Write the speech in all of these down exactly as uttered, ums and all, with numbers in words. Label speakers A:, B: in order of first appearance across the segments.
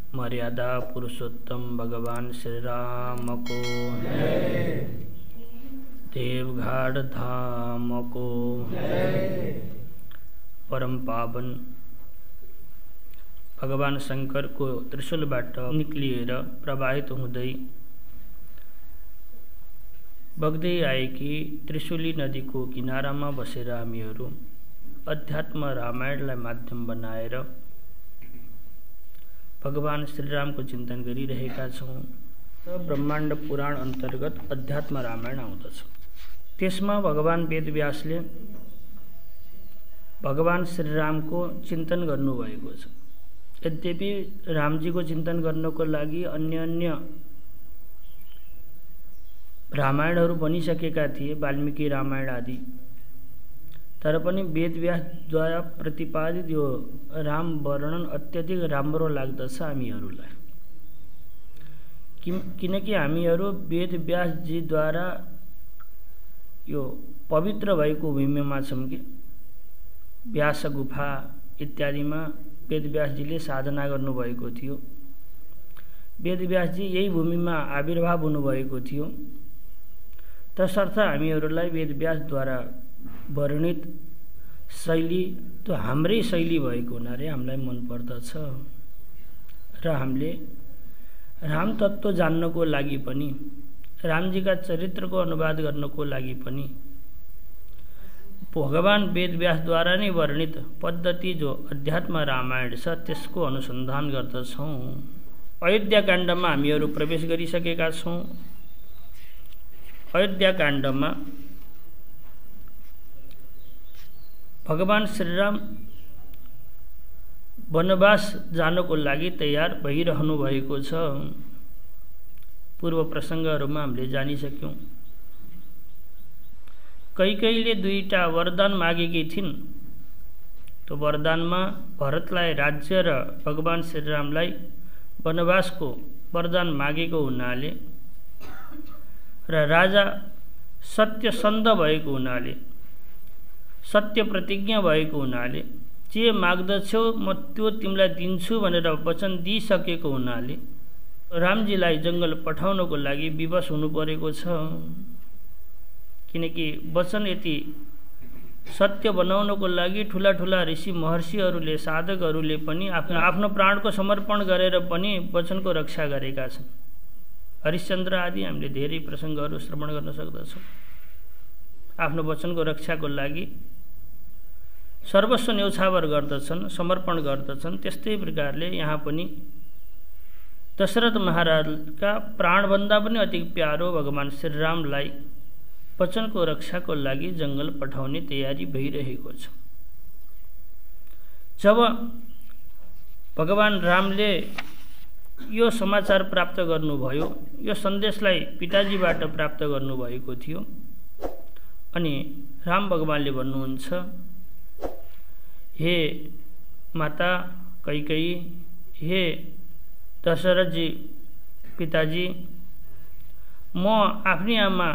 A: मर्यादा पुरुषोत्तम भगवान श्री राम को जय। देवघाट धाम को जय। परम पावन भगवान शंकर को त्रिशूलबाट निक्लिएर प्रवाहित हुँदै बग्दै आएकी त्रिशूली नदीको किनारामा बसेर हामीहरू अध्यात्म रामायणलाई माध्यम बनाएर भगवान श्रीरामको चिन्तन गरिरहेका छौँ। ब्रह्माण्ड पुराण अन्तर्गत अध्यात्म रामायण आउँदछ। त्यसमा भगवान वेदव्यासले भगवान श्रीरामको चिन्तन गर्नुभएको छ। यद्यपि रामजीको चिन्तन गर्नको लागि अन्य अन्य रामायणहरू बनिसकेका थिए, वाल्मीकि रामायण आदि, तर पनि वेदव्यासद्वारा प्रतिपादित यो राम वर्णन अत्यधिक राम्रो लाग्दछ हामीहरूलाई। किनकि हामीहरू वेदव्यासजीद्वारा यो पवित्र भएको भूमिमा छौँ कि व्यास गुफा इत्यादिमा वेदव्यासजीले साधना गर्नुभएको थियो। वेदव्यासजी यही भूमिमा आविर्भाव हुनुभएको थियो। तसर्थ हामीहरूलाई वेदव्यासद्वारा वर्णित शैली त्यो हाम्रै शैली भएको हुनाले हामीलाई मन पर्दछ र हामीले राम तत्त्व जान्नको लागि पनि, रामजीका चरित्रको अनुवाद गर्नको लागि पनि भगवान वेदव्यासद्वारा नै वर्णित पद्धति जो अध्यात्म रामायण छ त्यसको अनुसन्धान गर्दछौँ। अयोध्याकाण्डमा हामीहरू प्रवेश गरिसकेका छौँ। अयोध्याकाण्डमा भगवान श्रीराम वनवास जानको लागि तयार भइरहनु भएको छ। पूर्व प्रसङ्गहरूमा हामीले जानिसक्यौँ। कैकेयीले दुईटा वरदान मागेकी थिइन्। त्यो वरदानमा भरतलाई राज्य र भगवान श्रीरामलाई वनवासको वरदान मागेको हुनाले र राजा सत्यसन्ध भएको हुनाले, सत्य प्रतिज्ञा भएको हुनाले जे माग्दछौ म त्यो तिमीलाई दिन्छु भनेर वचन दिइसकेको हुनाले रामजीलाई जङ्गल पठाउनको लागि विवश हुनु परेको छ। किनकि वचन यति सत्य बनाउनको लागि ठुला ठुला ऋषि महर्षिहरूले, साधकहरूले पनि आफ्नो आफ्नो प्राणको समर्पण गरेर पनि वचनको रक्षा गरेका छन्। हरिश्चन्द्र आदि हामीले धेरै प्रसङ्गहरू श्रवण गर्न सक्दछौँ। आफ्नो वचनको रक्षाको लागि सर्वस्व न्यौछावर गर्दछन्, समर्पण गर्दछन्। त्यस्तै प्रकारले यहाँ पनि दशरथ महाराजका प्राणभन्दा पनि अति प्यारो भगवान श्रीरामलाई वचनको रक्षाको लागि जङ्गल पठाउने तयारी भइरहेको छ। जब भगवान रामले यो समाचार प्राप्त गर्नुभयो, यो सन्देशलाई पिताजीबाट प्राप्त गर्नुभएको थियो, अनि राम भगवानले भन्नुहुन्छ, हे माता कैकेयी, हे दशरथजी पिताजी, म आफ्नी आमा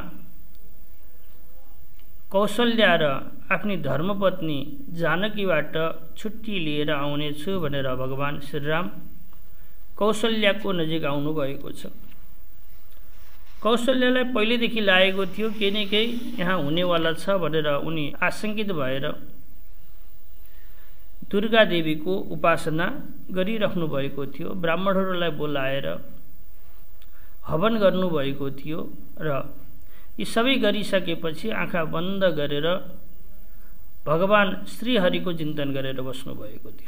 A: कौशल्या र आफ्नी धर्मपत्नी जानकीबाट छुट्टी लिएर आउनेछु भनेर भगवान श्रीराम कौशल्याको नजिक आउनुभएको छ। कौशल्यालाई पहिलेदेखि लागेको थियो केही न केही यहाँ हुनेवाला छ भनेर उनी आशंकित भएर दुर्गा देवीको उपासना गरिराख्नु भएको थियो। ब्राह्मणहरूलाई बोलाएर हवन गर्नुभएको थियो र यी सबै गरिसकेपछि आँखा बन्द गरेर भगवान श्रीहरिको चिन्तन गरेर बस्नुभएको थियो।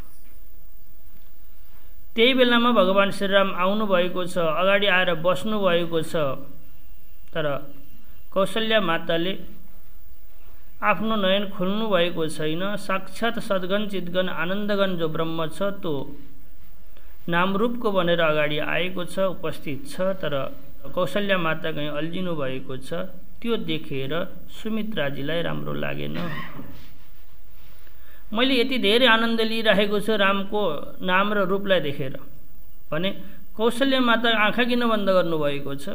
A: त्यही बेलामा भगवान श्रीराम आउनुभएको छ, अगाडि आएर बस्नुभएको छ। तर कौशल्या माताले आफ्नो नयन खोल्नु भएको छैन। साक्षात् सद्गण चितगण आनन्दगण जो ब्रह्म छ त्यो नामरूपको भनेर अगाडि आएको छ, उपस्थित छ। तर कौशल्या माता कहीँ अल्झिनु भएको छ। त्यो देखेर सुमित्राजीलाई राम्रो लागेन। मैले यति धेरै आनन्द लिइरहेको छु रामको नाम र रूपलाई देखेर भने कौशल्या माता आँखा किन बन्द गर्नुभएको छ?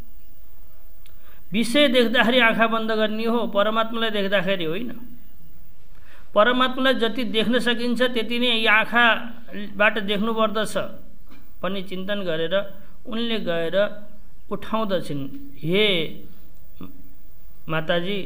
A: विषय देख्दाखेरि आँखा बन्द गर्ने हो, परमात्मालाई देख्दाखेरि होइन। परमात्मालाई जति देख्न सकिन्छ त्यति नै आँखाबाट देख्नुपर्दछ। पनि चिन्तन गरेर उनले गएर उठाउँदछिन्, हे माताजी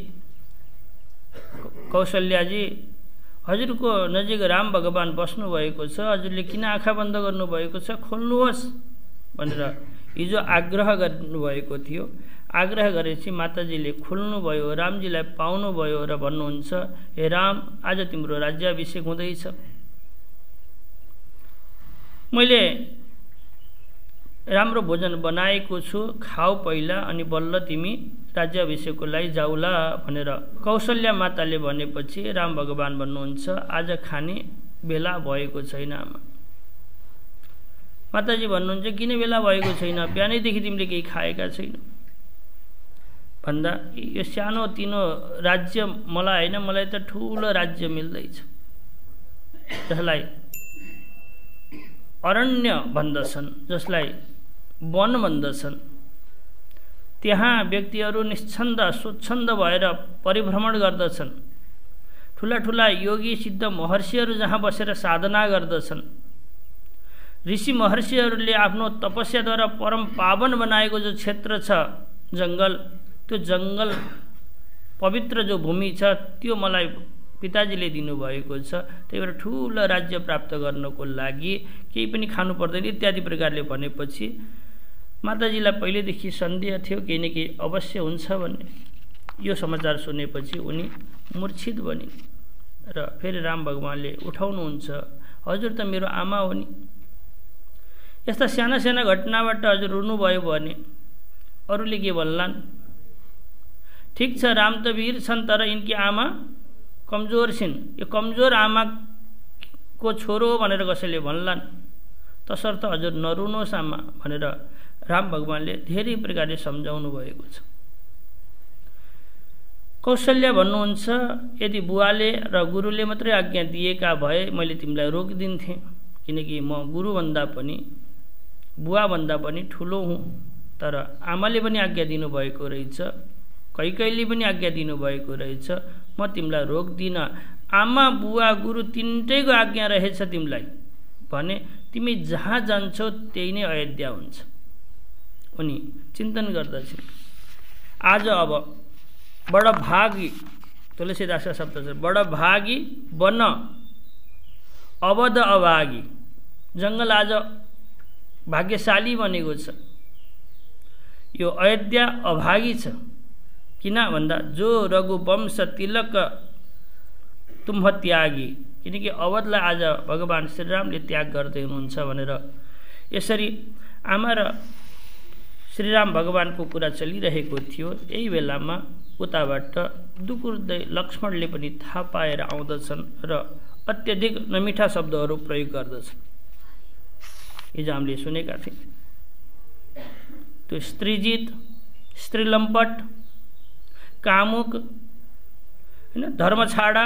A: कौशल्याजी, हजुरको नजिक राम भगवान बस्नुभएको छ, हजुरले किन आँखा बन्द गर्नुभएको छ, खोल्नुहोस् भनेर हिजो आग्रह गर्नुभएको थियो। आग्रह गरेपछि माताजीले खोल्नुभयो, रामजीलाई पाउनुभयो र भन्नुहुन्छ, हे राम, आज तिम्रो राज्याभिषेक हुँदैछ। मैले राम्रो भोजन बनाएको छु, खाऊ पहिला, अनि बल्ल तिमी राज्याभिषेकको लागि जाउला भनेर कौशल्या माताले भनेपछि राम भगवान भन्नुहुन्छ, आज खाने बेला भएको छैन आमा। माताजी भन्नुहुन्छ, किन बेला भएको छैन, बिहानैदेखि तिमीले केही खाएका छैन भन्दा, यो सानो तिनो राज्य मलाई होइन, मलाई त ठुलो राज्य मिल्दैछ, जसलाई अरण्य भन्दछन्, जसलाई वन भन्दछन्। त्यहाँ व्यक्तिहरू निश्छन्द स्वच्छन्द भएर परिभ्रमण गर्दछन्। ठुला ठुला योगी सिद्ध महर्षिहरू जहाँ बसेर साधना गर्दछन्। ऋषि महर्षिहरूले आफ्नो तपस्याद्वारा परम पावन बनाएको जो क्षेत्र छ जङ्गल, त्यो जङ्गल पवित्र जो भूमि छ त्यो मलाई पिताजीले दिनुभएको छ। त्यही भएर ठुलो राज्य प्राप्त गर्नको लागि केही पनि खानु पर्दैन इत्यादि प्रकारले भनेपछि माताजीलाई पहिलेदेखि सन्देह थियो केही न केही अवश्य हुन्छ भन्ने। यो समाचार सुनेपछि उनी मूर्छित बनिन् र फेरि राम भगवानले उठाउनुहुन्छ, हजुर त मेरो आमा हो नि। यस्ता साना साना घटनाबाट हजुर रुनुभयो भने अरूले के भन्लान्? ठिक छ, राम त वीर छन्, तर यिनकी आमा कमजोर छिन्। यो कमजोर आमाको छोरो भनेर कसैले भन्लान्, तसर्थ हजुर नरुनुहोस् आमा भनेर राम भगवानले धेरै प्रकारले सम्झाउनु भएको छ। कौशल्या भन्नुहुन्छ, यदि बुवाले र गुरुले मात्रै आज्ञा दिएका भए मैले तिमीलाई रोकिदिन्थेँ, किनकि म गुरुभन्दा पनि बुवाभन्दा पनि ठुलो हुँ। तर आमाले पनि आज्ञा दिनुभएको रहेछ, कैकैले पनि आज्ञा दिनुभएको रहेछ, म तिमीलाई रोक्दिनँ। आमा बुवा गुरु तिनटैको आज्ञा रहेछ तिमीलाई भने तिमी जहाँ जान्छौ त्यही नै अयोध्या हुन्छ। उनी चिन्तन गर्दछन्, आज अब बड भागी, तुलसीदासका शब्द छ, बड भागी वन अवध अभागी। जङ्गल आज भाग्यशाली बनेको छ, यो अयोध्या अभागी छ। किन भन्दा जो रघुवंश तिलक तुम्ह त्यागी, किनकि अवधलाई आज भगवान श्रीरामले त्याग गर्दै हुनुहुन्छ भनेर यसरी आमा र श्रीराम भगवानको कुरा चलिरहेको थियो। यही बेलामा उताबाट दुकुर्दै लक्ष्मणले पनि थाहा पाएर आउँदछन् र अत्यधिक नमिठा शब्दहरू प्रयोग गर्दछन्। हिजो हामीले सुनेका थियौँ त्यो स्त्रीजित, स्त्रीलम्पट, कामुक, होइन, धर्मछाडा,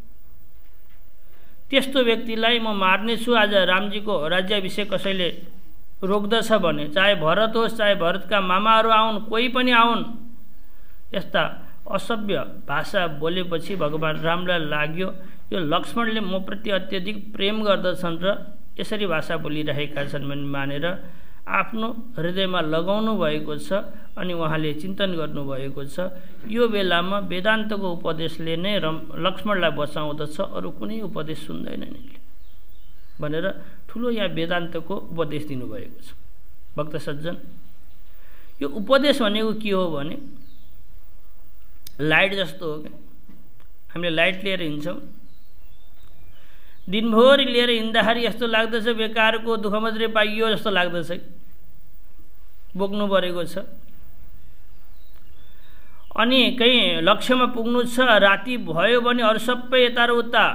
A: त्यस्तो व्यक्तिलाई म मार्नेछु। आज रामजीको राज्याभिषेक कसैले रोक्दछ भने, चाहे भरत होस्, चाहे भरतका मामाहरू आउन्, कोही पनि आउन्, यस्ता असभ्य भाषा बोलेपछि भगवान रामलाई लाग्यो यो लक्ष्मणले म प्रति अत्यधिक प्रेम गर्दछन् र यसरी भाषा बोलिरहेका छन् भन्ने मानेर आफ्नो हृदयमा लगाउनु भएको छ। अनि उहाँले चिन्तन गर्नुभएको छ, यो बेलामा वेदान्तको उपदेशले नै लक्ष्मणलाई बचाउँदछ, अरू कुनै उपदेश सुन्दैन यिनले भनेर ठुलो यहाँ वेदान्तको उपदेश दिनुभएको छ। भक्त सज्जन, यो उपदेश भनेको के हो भने लाइट जस्तो हो। क्या हामीले लाइट लिएर हिँड्छौँ, दिनभरि लिएर हिँड्दाखेरि यस्तो लाग्दछ बेकारको दुःख मात्रै पाइयो जस्तो लाग्दछ, बोक्नु परेको छ। अनि कहीँ लक्ष्यमा पुग्नु छ, राति भयो भने अरू सबै यता र उता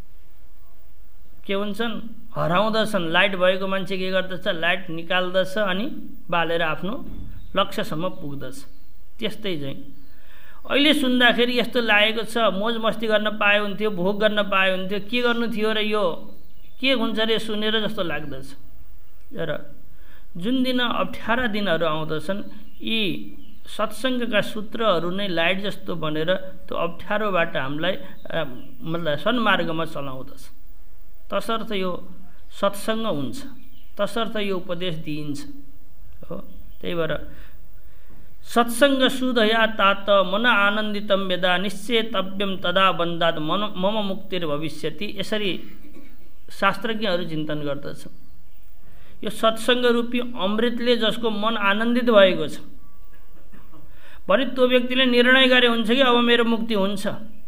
A: के हुन्छन्, हराउँदछन्। लाइट भएको मान्छे के गर्दछ, लाइट निकाल्दछ अनि बालेर आफ्नो लक्ष्यसम्म पुग्दछ। त्यस्तै चाहिँ अहिले सुन्दाखेरि यस्तो लागेको छ, मोज मस्ती गर्न पाए हुन्थ्यो, भोग गर्न पाए हुन्थ्यो, के गर्नु थियो र यो के हुन्छ रे सुनेर जस्तो लाग्दछ। र जुन दिन अप्ठ्यारा दिनहरू आउँदछन्, यी सत्सङ्गका सूत्रहरू नै लाइट जस्तो बनेर त्यो अप्ठ्यारोबाट हामीलाई मतलब सन्मार्गमा चलाउँदछ। तसर्थ यो सत्सङ्ग हुन्छ। तसर्थ यो उपदेश दिइन्छ हो। त्यही भएर सत्सङ्ग सुधया तात मन आनन्दितम यदा निश्चेतव्यम तदा बन्दात् मन मम मुक्तिर भविष्यति। यसरी शास्त्रज्ञहरू चिन्तन गर्दछन्। यो सत्सङ्ग रूपी अमृतले जसको मन आनन्दित भएको छ भने त्यो व्यक्तिले निर्णय गरे हुन्छ कि अब मेरो मुक्ति हुन्छ।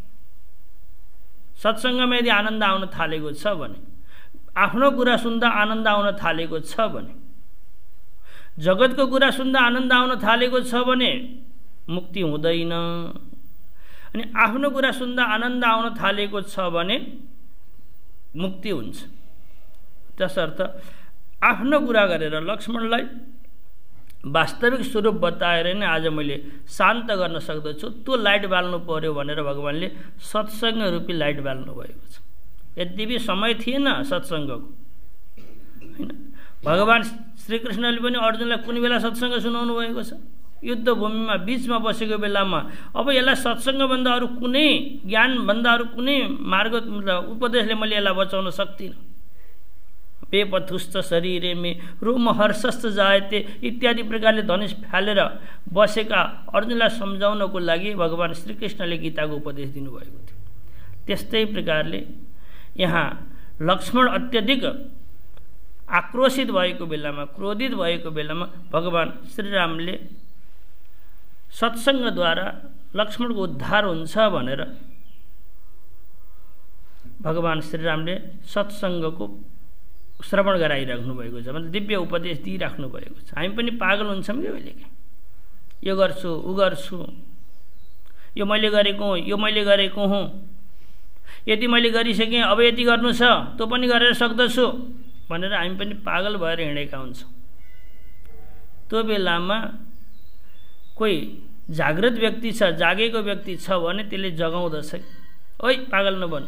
A: सत्सङ्गमा यदि आनन्द आउन थालेको छ भने, आफ्नो कुरा सुन्दा आनन्द आउन थालेको छ भने, जगतको कुरा सुन्दा आनन्द आउन थालेको छ भने मुक्ति हुँदैन। अनि आफ्नो कुरा सुन्दा आनन्द आउन थालेको छ भने मुक्ति हुन्छ। त्यसर्थ आफ्नो कुरा गरेर लक्ष्मणलाई वास्तविक स्वरूप बताएर नै आज मैले शान्त गर्न सक्दछु। त्यो लाइट बाल्नु पर्यो भनेर भगवान्ले सत्सङ्ग रूपी लाइट बाल्नु भएको छ। यद्यपि समय थिएन सत्सङ्गको, होइन। भगवान् श्रीकृष्णले पनि अर्जुनलाई कुनै बेला सत्सङ्ग सुनाउनु भएको छ? युद्धभूमिमा बिचमा बसेको बेलामा। अब यसलाई सत्सङ्गभन्दा अरू कुनै ज्ञानभन्दा अरू कुनै मार्ग उपदेशले मैले यसलाई बचाउन सक्दिनँ। बेपथुस्त शरीरे मे रोमहर्षस्त जायते इत्यादि प्रकारले धनुष फालेर बसेका अर्जुनलाई सम्झाउनको लागि भगवान् श्रीकृष्णले गीताको उपदेश दिनुभएको थियो। त्यस्तै प्रकारले यहाँ लक्ष्मण अत्यधिक आक्रोशित भएको बेलामा, क्रोधित भएको बेलामा भगवान् श्रीरामले सत्सङ्गद्वारा लक्ष्मणको उद्धार हुन्छ भनेर भगवान् श्रीरामले सत्सङ्गको श्रवण गराइराख्नु भएको छ। मतलब दिव्य उपदेश दिइराख्नु भएको छ। हामी पनि पागल हुन्छौँ कि कहिलेकाहीँ, यो गर्छु उ गर्छु, यो मैले गरेको हुँ, यो मैले गरेको हुँ, यति मैले गरिसकेँ अब यति गर्नु छ, त्यो पनि गरेर सक्दछु भनेर हामी पनि पागल भएर हिँडेका हुन्छौँ। त्यो बेलामा कोही जागृत व्यक्ति छ, जागेको व्यक्ति छ भने त्यसले जगाउँदछ, ओइ पागल नबन,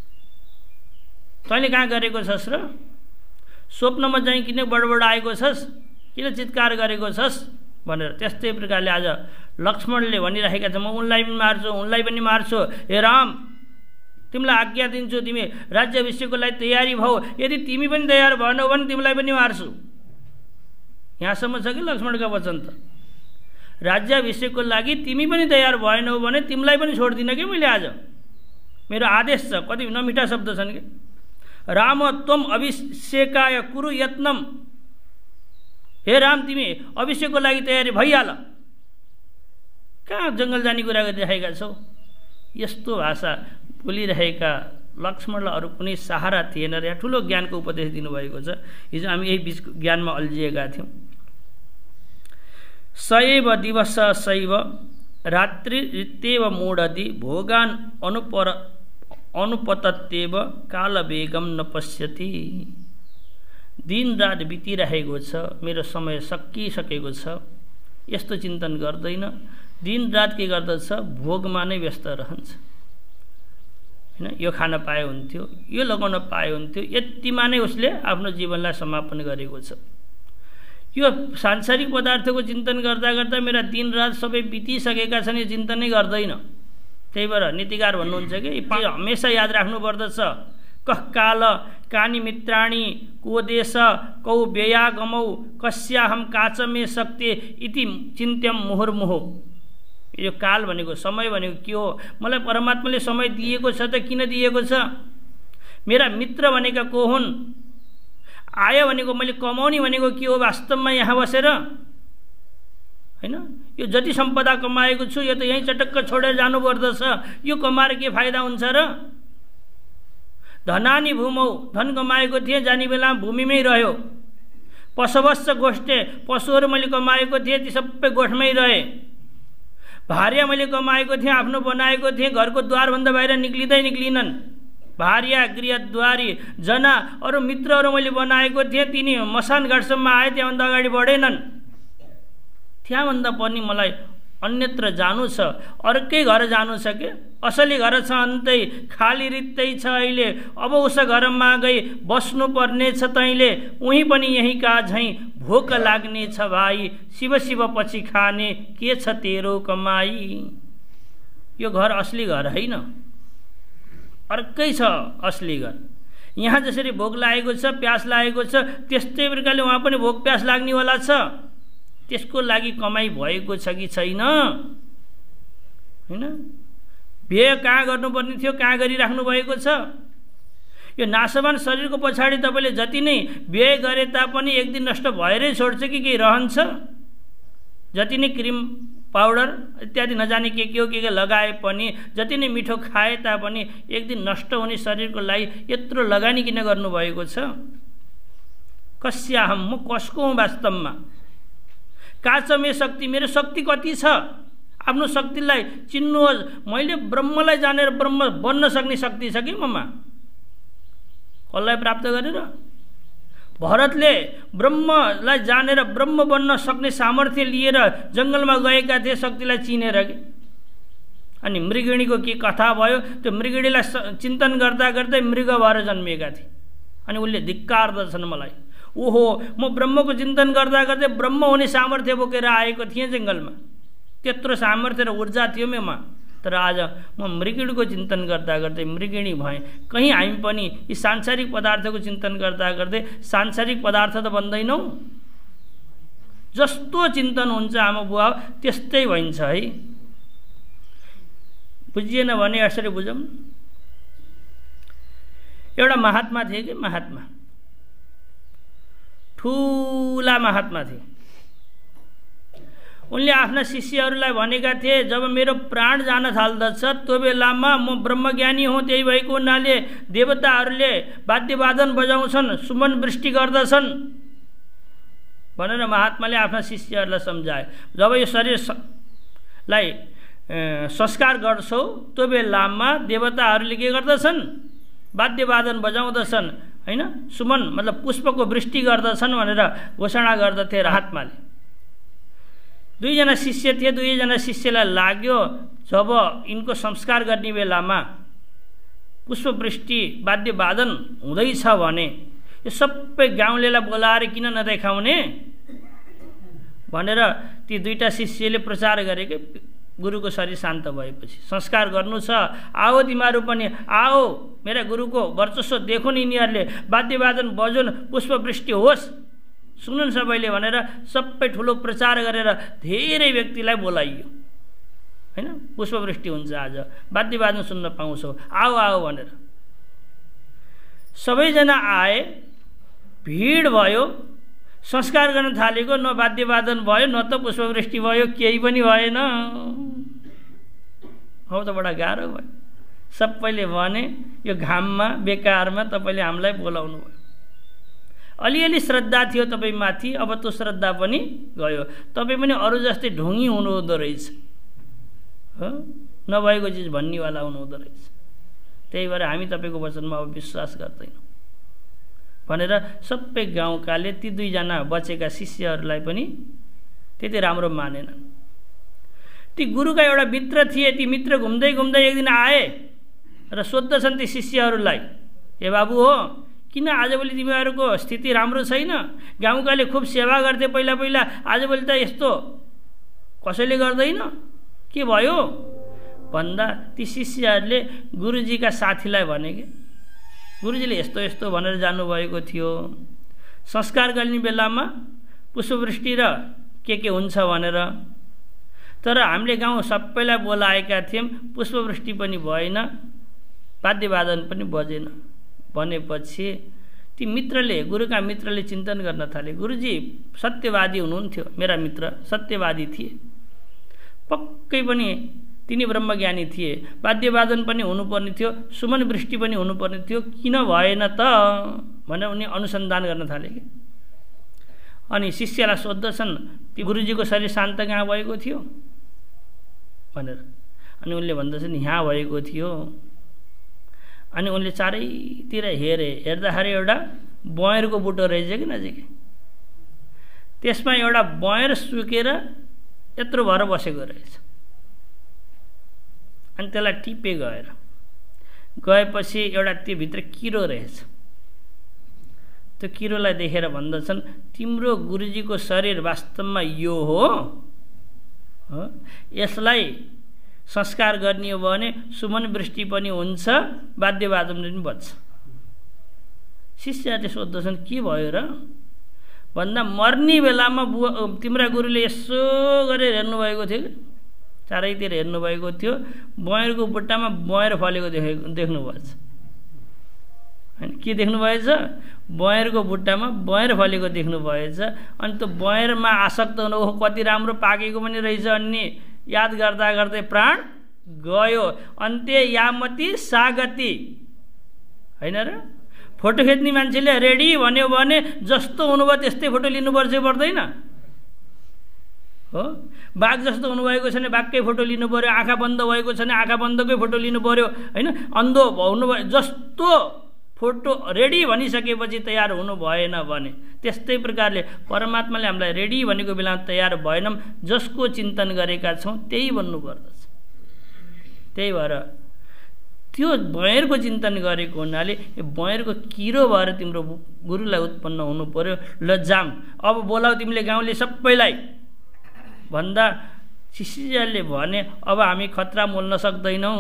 A: तैँले कहाँ गरेको छस् र? स्वप्नमा चाहिँ किन बडबड आएको छस्, किन चित्कार गरेको छस् भनेर। त्यस्तै प्रकारले आज लक्ष्मणले भनिरहेका छ, म उनलाई पनि मार्छु, उनलाई पनि मार्छु। हे राम, तिमीलाई आज्ञा दिन्छु, तिमी राज्याभिषेकको लागि तयारी भऊ, यदि तिमी पनि तयार भएनौ भने तिमीलाई पनि मार्छु। यहाँसम्म छ कि लक्ष्मणका वचन त। राज्याभिषेकको लागि तिमी पनि तयार भएनौ भने तिमीलाई पनि छोड्दिनँ कि मैले। आज मेरो आदेश छ। कति नमिठा शब्द छन् कि, राम त्वम अभिषेकाय कुरु यत्नम। हे राम, तिमी अभिषेकको लागि तयारी भइहाल। कहाँ जङ्गल जाने कुरा गरिरहेका छौ? यस्तो भाषा बोलिरहेका लक्ष्मणलाई अरू कुनै सहारा थिएन र यहाँ ठुलो ज्ञानको उपदेश दिनुभएको छ। हिजो हामी यही बिच ज्ञानमा अल्झिएका थियौँ। सएव दिवस शैव रात्रि ऋत्येव मूढति भोगान अनुपर अनुपतत्येव कालवेगम न पश्यति। दिन रात बितिरहेको छ, मेरो समय सकिसकेको छ, यस्तो चिन्तन गर्दैन। दिन रात के गर्दछ? भोगमा नै व्यस्त रहन्छ। हैन, यो खान पाए हुन्थ्यो, यो लगाउन पाए हुन्थ्यो, यतिमा नै उसले आफ्नो जीवनलाई समापन गरेको छ। यो सांसारिक पदार्थको चिन्तन गर्दा गर्दा मेरा दिन रात सबै बितिसकेका छन्, यो चिन्तनै गर्दैन। त्यही भएर नीतिकार भन्नुहुन्छ कि हमेसा याद राख्नु पर्दछ, कह काल कानी मित्राणी को देश कौ व्ययागमौ कस्याहम काचमे शक्ति इति चिन्त्यम मुहुर्मुहु। यो काल भनेको, समय भनेको के हो? मलाई परमात्माले समय दिएको छ त किन दिएको छ? मेरा मित्र भनेका को हुन्? आय भनेको, मैले कमाउने भनेको के हो वास्तवमा यहाँ बसेर? हैन, यो जति सम्पदा कमाएको छु यो त यहीँ चटक्क छोडेर जानुपर्दछ। यो कमाएर के फाइदा हुन्छ र? धनानी भूमौ, धन कमाएको थिएँ, जाने बेला भूमिमै रह्यो। पशुवश्च गोष्ठे, पशुहरू मैले कमाएको थिएँ, ती सबै गोठमै रहे। भार्या मैले कमाएको थिएँ, आफ्नो बनाएको थिएँ, घरको द्वारभन्दा बाहिर निक्लिँदै निक्लिनन्। भार्या गृहद्वारी जना अरू मित्रहरू मैले बनाएको थिएँ, तिनी मसान घाटसम्म आए, त्यहाँभन्दा अगाडि बढेनन्। त्यहाँभन्दा पनि मलाई अन्यत्र जानु छ, अर्कै घर जानु छ के? असली घर छ अन्तै, खाली रित्तै छ अहिले। अब उस घरमा गई बस्नु पर्ने छ तैँले, उहीँ पनि यहीँ का झैँ भोक लाग्ने छ भाइ। शिव शिव पछि खाने के छ तेरो कमाई। यो घर असली घर होइन, अर्कै छ असली घर। यहाँ जसरी भोक लागेको छ, प्यास लागेको छ, त्यस्तै प्रकारले उहाँ पनि भोक प्यास लाग्नेवाला छ। त्यसको लागि कमाई भएको छ कि छैन? हैन? व्यय कहाँ गर्नुपर्ने थियो, कहाँ गरिराख्नु भएको छ? यो नाशवान शरीरको पछाडि तपाईँले जति नै व्यय गरे तापनि एक दिन नष्ट भएरै छोड्छ कि केही रहन्छ? जति नै क्रिम पाउडर इत्यादि नजाने के के हो के के लगाए पनि, जति नै मिठो खाए तापनि एक दिन नष्ट हुने शरीरको लागि यत्रो लगानी किन गर्नुभएको छ? कस्याहम, म कसको हुँ वास्तवमा? का छ मे शक्ति, मेरो शक्ति कति छ? आफ्नो शक्तिलाई चिन्नुहोस्। मैले ब्रह्मलाई जानेर ब्रह्म बन्न सक्ने शक्ति छ कि ममा? कसलाई प्राप्त गरेर? भरतले ब्रह्मलाई जानेर ब्रह्म बन्न सक्ने सामर्थ्य लिएर जङ्गलमा गएका थिए, शक्तिलाई चिनेर कि। अनि मृगिणीको के कथा भयो, त्यो मृगिणीलाई चिन्तन गर्दा गर्दै मृग भएर जन्मिएका थिए। अनि उसले धिक्कार्दछन् मलाई, ओहो म ब्रह्मको चिन्तन गर्दा गर्दै ब्रह्म हुने सामर्थ्य बोकेर आएको थिएँ जङ्गलमा, त्यत्रो सामर्थ्य र ऊर्जा थियो मेमा, तर आज म मृगिणीको चिन्तन गर्दा गर्दै मृगिणी भएँ। कहीँ हामी पनि यी सांसारिक पदार्थको चिन्तन गर्दा गर्दै सांसारिक पदार्थ त बन्दैनौँ? जस्तो चिन्तन हुन्छ आमा बुवा त्यस्तै भइन्छ है। बुझिएन भने यसरी बुझौँ। एउटा महात्मा थिए कि, महात्मा, ठुला महात्मा थिए। उनले आफ्ना शिष्यहरूलाई भनेका थिए, जब मेरो प्राण जान थाल्दछ त्यो बेलामा म ब्रह्मज्ञानी हुँ, त्यही भएको हुनाले देवताहरूले वाद्यवादन बजाउँछन्, सुमन वृष्टि गर्दछन् भनेर महात्माले आफ्ना शिष्यहरूलाई सम्झाए। जब यो शरीरलाई संस्कार गर्छौ त्यो बेलामा देवताहरूले के गर्दछन्? वाद्यवादन बजाउँदछन्, हैन? सुमन मतलब पुष्पको वृष्टि गर्दछन् भनेर घोषणा गर्दथे महात्माले। दुईजना शिष्य थिए, दुईजना शिष्यलाई लाग्यो जब यिनको संस्कार गर्ने बेलामा पुष्पवृष्टि वाद्यवादन हुँदैछ भने यो सबै गाउँलेलाई बोलाएर किन नदेखाउने भनेर ती दुईटा शिष्यले प्रचार गरे कि गुरुको शरीर शान्त भएपछि संस्कार गर्नु छ, आओ तिमीहरू पनि आओ, मेरा गुरुको वर्चस्व देखुन्, यिनीहरूले वाद्यवादन बजोन्, पुष्पवृष्टि होस्, सुनुन् सबैले भनेर सबै ठुलो प्रचार गरेर धेरै व्यक्तिलाई बोलाइयो, हैन? पुष्पवृष्टि हुन्छ आज, वाद्यवादन सुन्न पाउँछौ, आओ आओ भनेर सबैजना आए, भिड भयो। संस्कार गर्न थालेको, न वाद्यवादन भयो न त पुष्पवृष्टि भयो, केही पनि भएन। हो त बडा गाह्रो भयो। सबैले भने यो घाममा बेकारमा तपाईँले हामीलाई बोलाउनु भयो। अलिअलि श्रद्धा थियो तपाईँमाथि, अब त्यो श्रद्धा पनि गयो। तपाईँ पनि अरू जस्तै ढुङ्गी हुनुहुँदो रहेछ, हो, नभएको चिज भन्नेवाला हुनुहुँदो रहेछ। त्यही भएर हामी तपाईँको वचनमा अब विश्वास गर्दैनौँ भनेर सबै गाउँकाले ती दुईजना बचेका शिष्यहरूलाई पनि त्यति राम्रो मानेनन्। ती गुरुका एउटा मित्र थिए, ती मित्र घुम्दै घुम्दै एक दिन आए र सोध्दछन् ती शिष्यहरूलाई, ए बाबु हो, किन आजभोलि तिमीहरूको स्थिति राम्रो छैन? गाउँकाले खुब सेवा गर्थे पहिला पहिला, आजभोलि त यस्तो कसैले गर्दैन, के भयो भन्दा ती शिष्यहरूले गुरुजीका साथीलाई भने कि गुरुजीले यस्तो यस्तो भनेर जानुभएको थियो, संस्कार गर्ने बेलामा पुष्पवृष्टि र के के हुन्छ भनेर, तर हामीले गाउँ सबैलाई बोलाएका थियौँ, पुष्पवृष्टि पनि भएन, वाद्यवादन पनि बजेन भनेपछि ती मित्रले, गुरुका मित्रले चिन्तन गर्न थाले, गुरुजी सत्यवादी हुनुहुन्थ्यो, मेरा मित्र सत्यवादी थिए, पक्कै पनि तिनी ब्रह्मज्ञानी थिए, वाद्यवादन पनि हुनुपर्ने थियो, सुमन वृष्टि पनि हुनुपर्ने थियो, किन भएन त भनेर उनी अनुसन्धान गर्न थाले कि। अनि शिष्यलाई सोध्दछन्, ती गुरुजीको शरीर शान्त कहाँ भएको थियो भनेर। अनि उनले भन्दछन् यहाँ भएको थियो। अनि उनले चारैतिर हेरे, हेर्दाखेरि एउटा बँयरको बुटो रहेछ कि नजिकै, त्यसमा एउटा बँयर सुकेर यत्रो भएर बसेको रहेछ। अनि त्यसलाई टिपे गएर गएपछि एउटा त्योभित्र किरो रहेछ। त्यो किरोलाई देखेर भन्दछन्, तिम्रो गुरुजीको शरीर वास्तवमा यो हो, यसलाई संस्कार गर्ने हो भने सुमन वृष्टि पनि हुन्छ, वाद्यवादन पनि बज्छ। शिष्यहरूले सोध्दछन् के भयो र भन्दा मर्ने बेलामा बुवा तिम्रा गुरुले यसो गरेर हेर्नुभएको थियो कि चारैतिर हेर्नुभएको थियो, बयरको बुट्टामा बयर फलेको देखेको देख्नुभएछ होइन। के देख्नुभएछ? बयरको बुट्टामा बयर फलेको देख्नुभएछ। अनि त्यो बयरमा आसक्त हुनु, ओहो कति राम्रो पाकेको पनि रहेछ अन्ने याद गर्दा गर्दै प्राण गयो। अन्त्य यामती सागती होइन र? फोटो खिच्ने मान्छेले रेडी भन्यो भने जस्तो हुनुभयो त्यस्तै फोटो लिनुपर्छ पर्दैन हो? बाघ जस्तो हुनुभएको छ भने बाघकै फोटो लिनु पर्यो, आँखा बन्द भएको छ भने आँखा बन्दकै फोटो लिनु पर्यो होइन। अन्धो हुनुभयो जस्तो फोटो रेडी भनिसकेपछि तयार हुनु भएन भने त्यस्तै प्रकारले परमात्माले हामीलाई रेडी भनेको बेलामा तयार भएनौँ, जसको चिन्तन गरेका छौँ त्यही भन्नुपर्दछ। त्यही भएर त्यो बयरको चिन्तन गरेको हुनाले यो बयरको किरो भएर तिम्रो गुरुलाई उत्पन्न हुनु पर्यो। ल जाम अब बोलाऊ तिमीले गाउँले सबैलाई भन्दा शिष्यले भने अब हामी खतरा मोल्न सक्दैनौँ।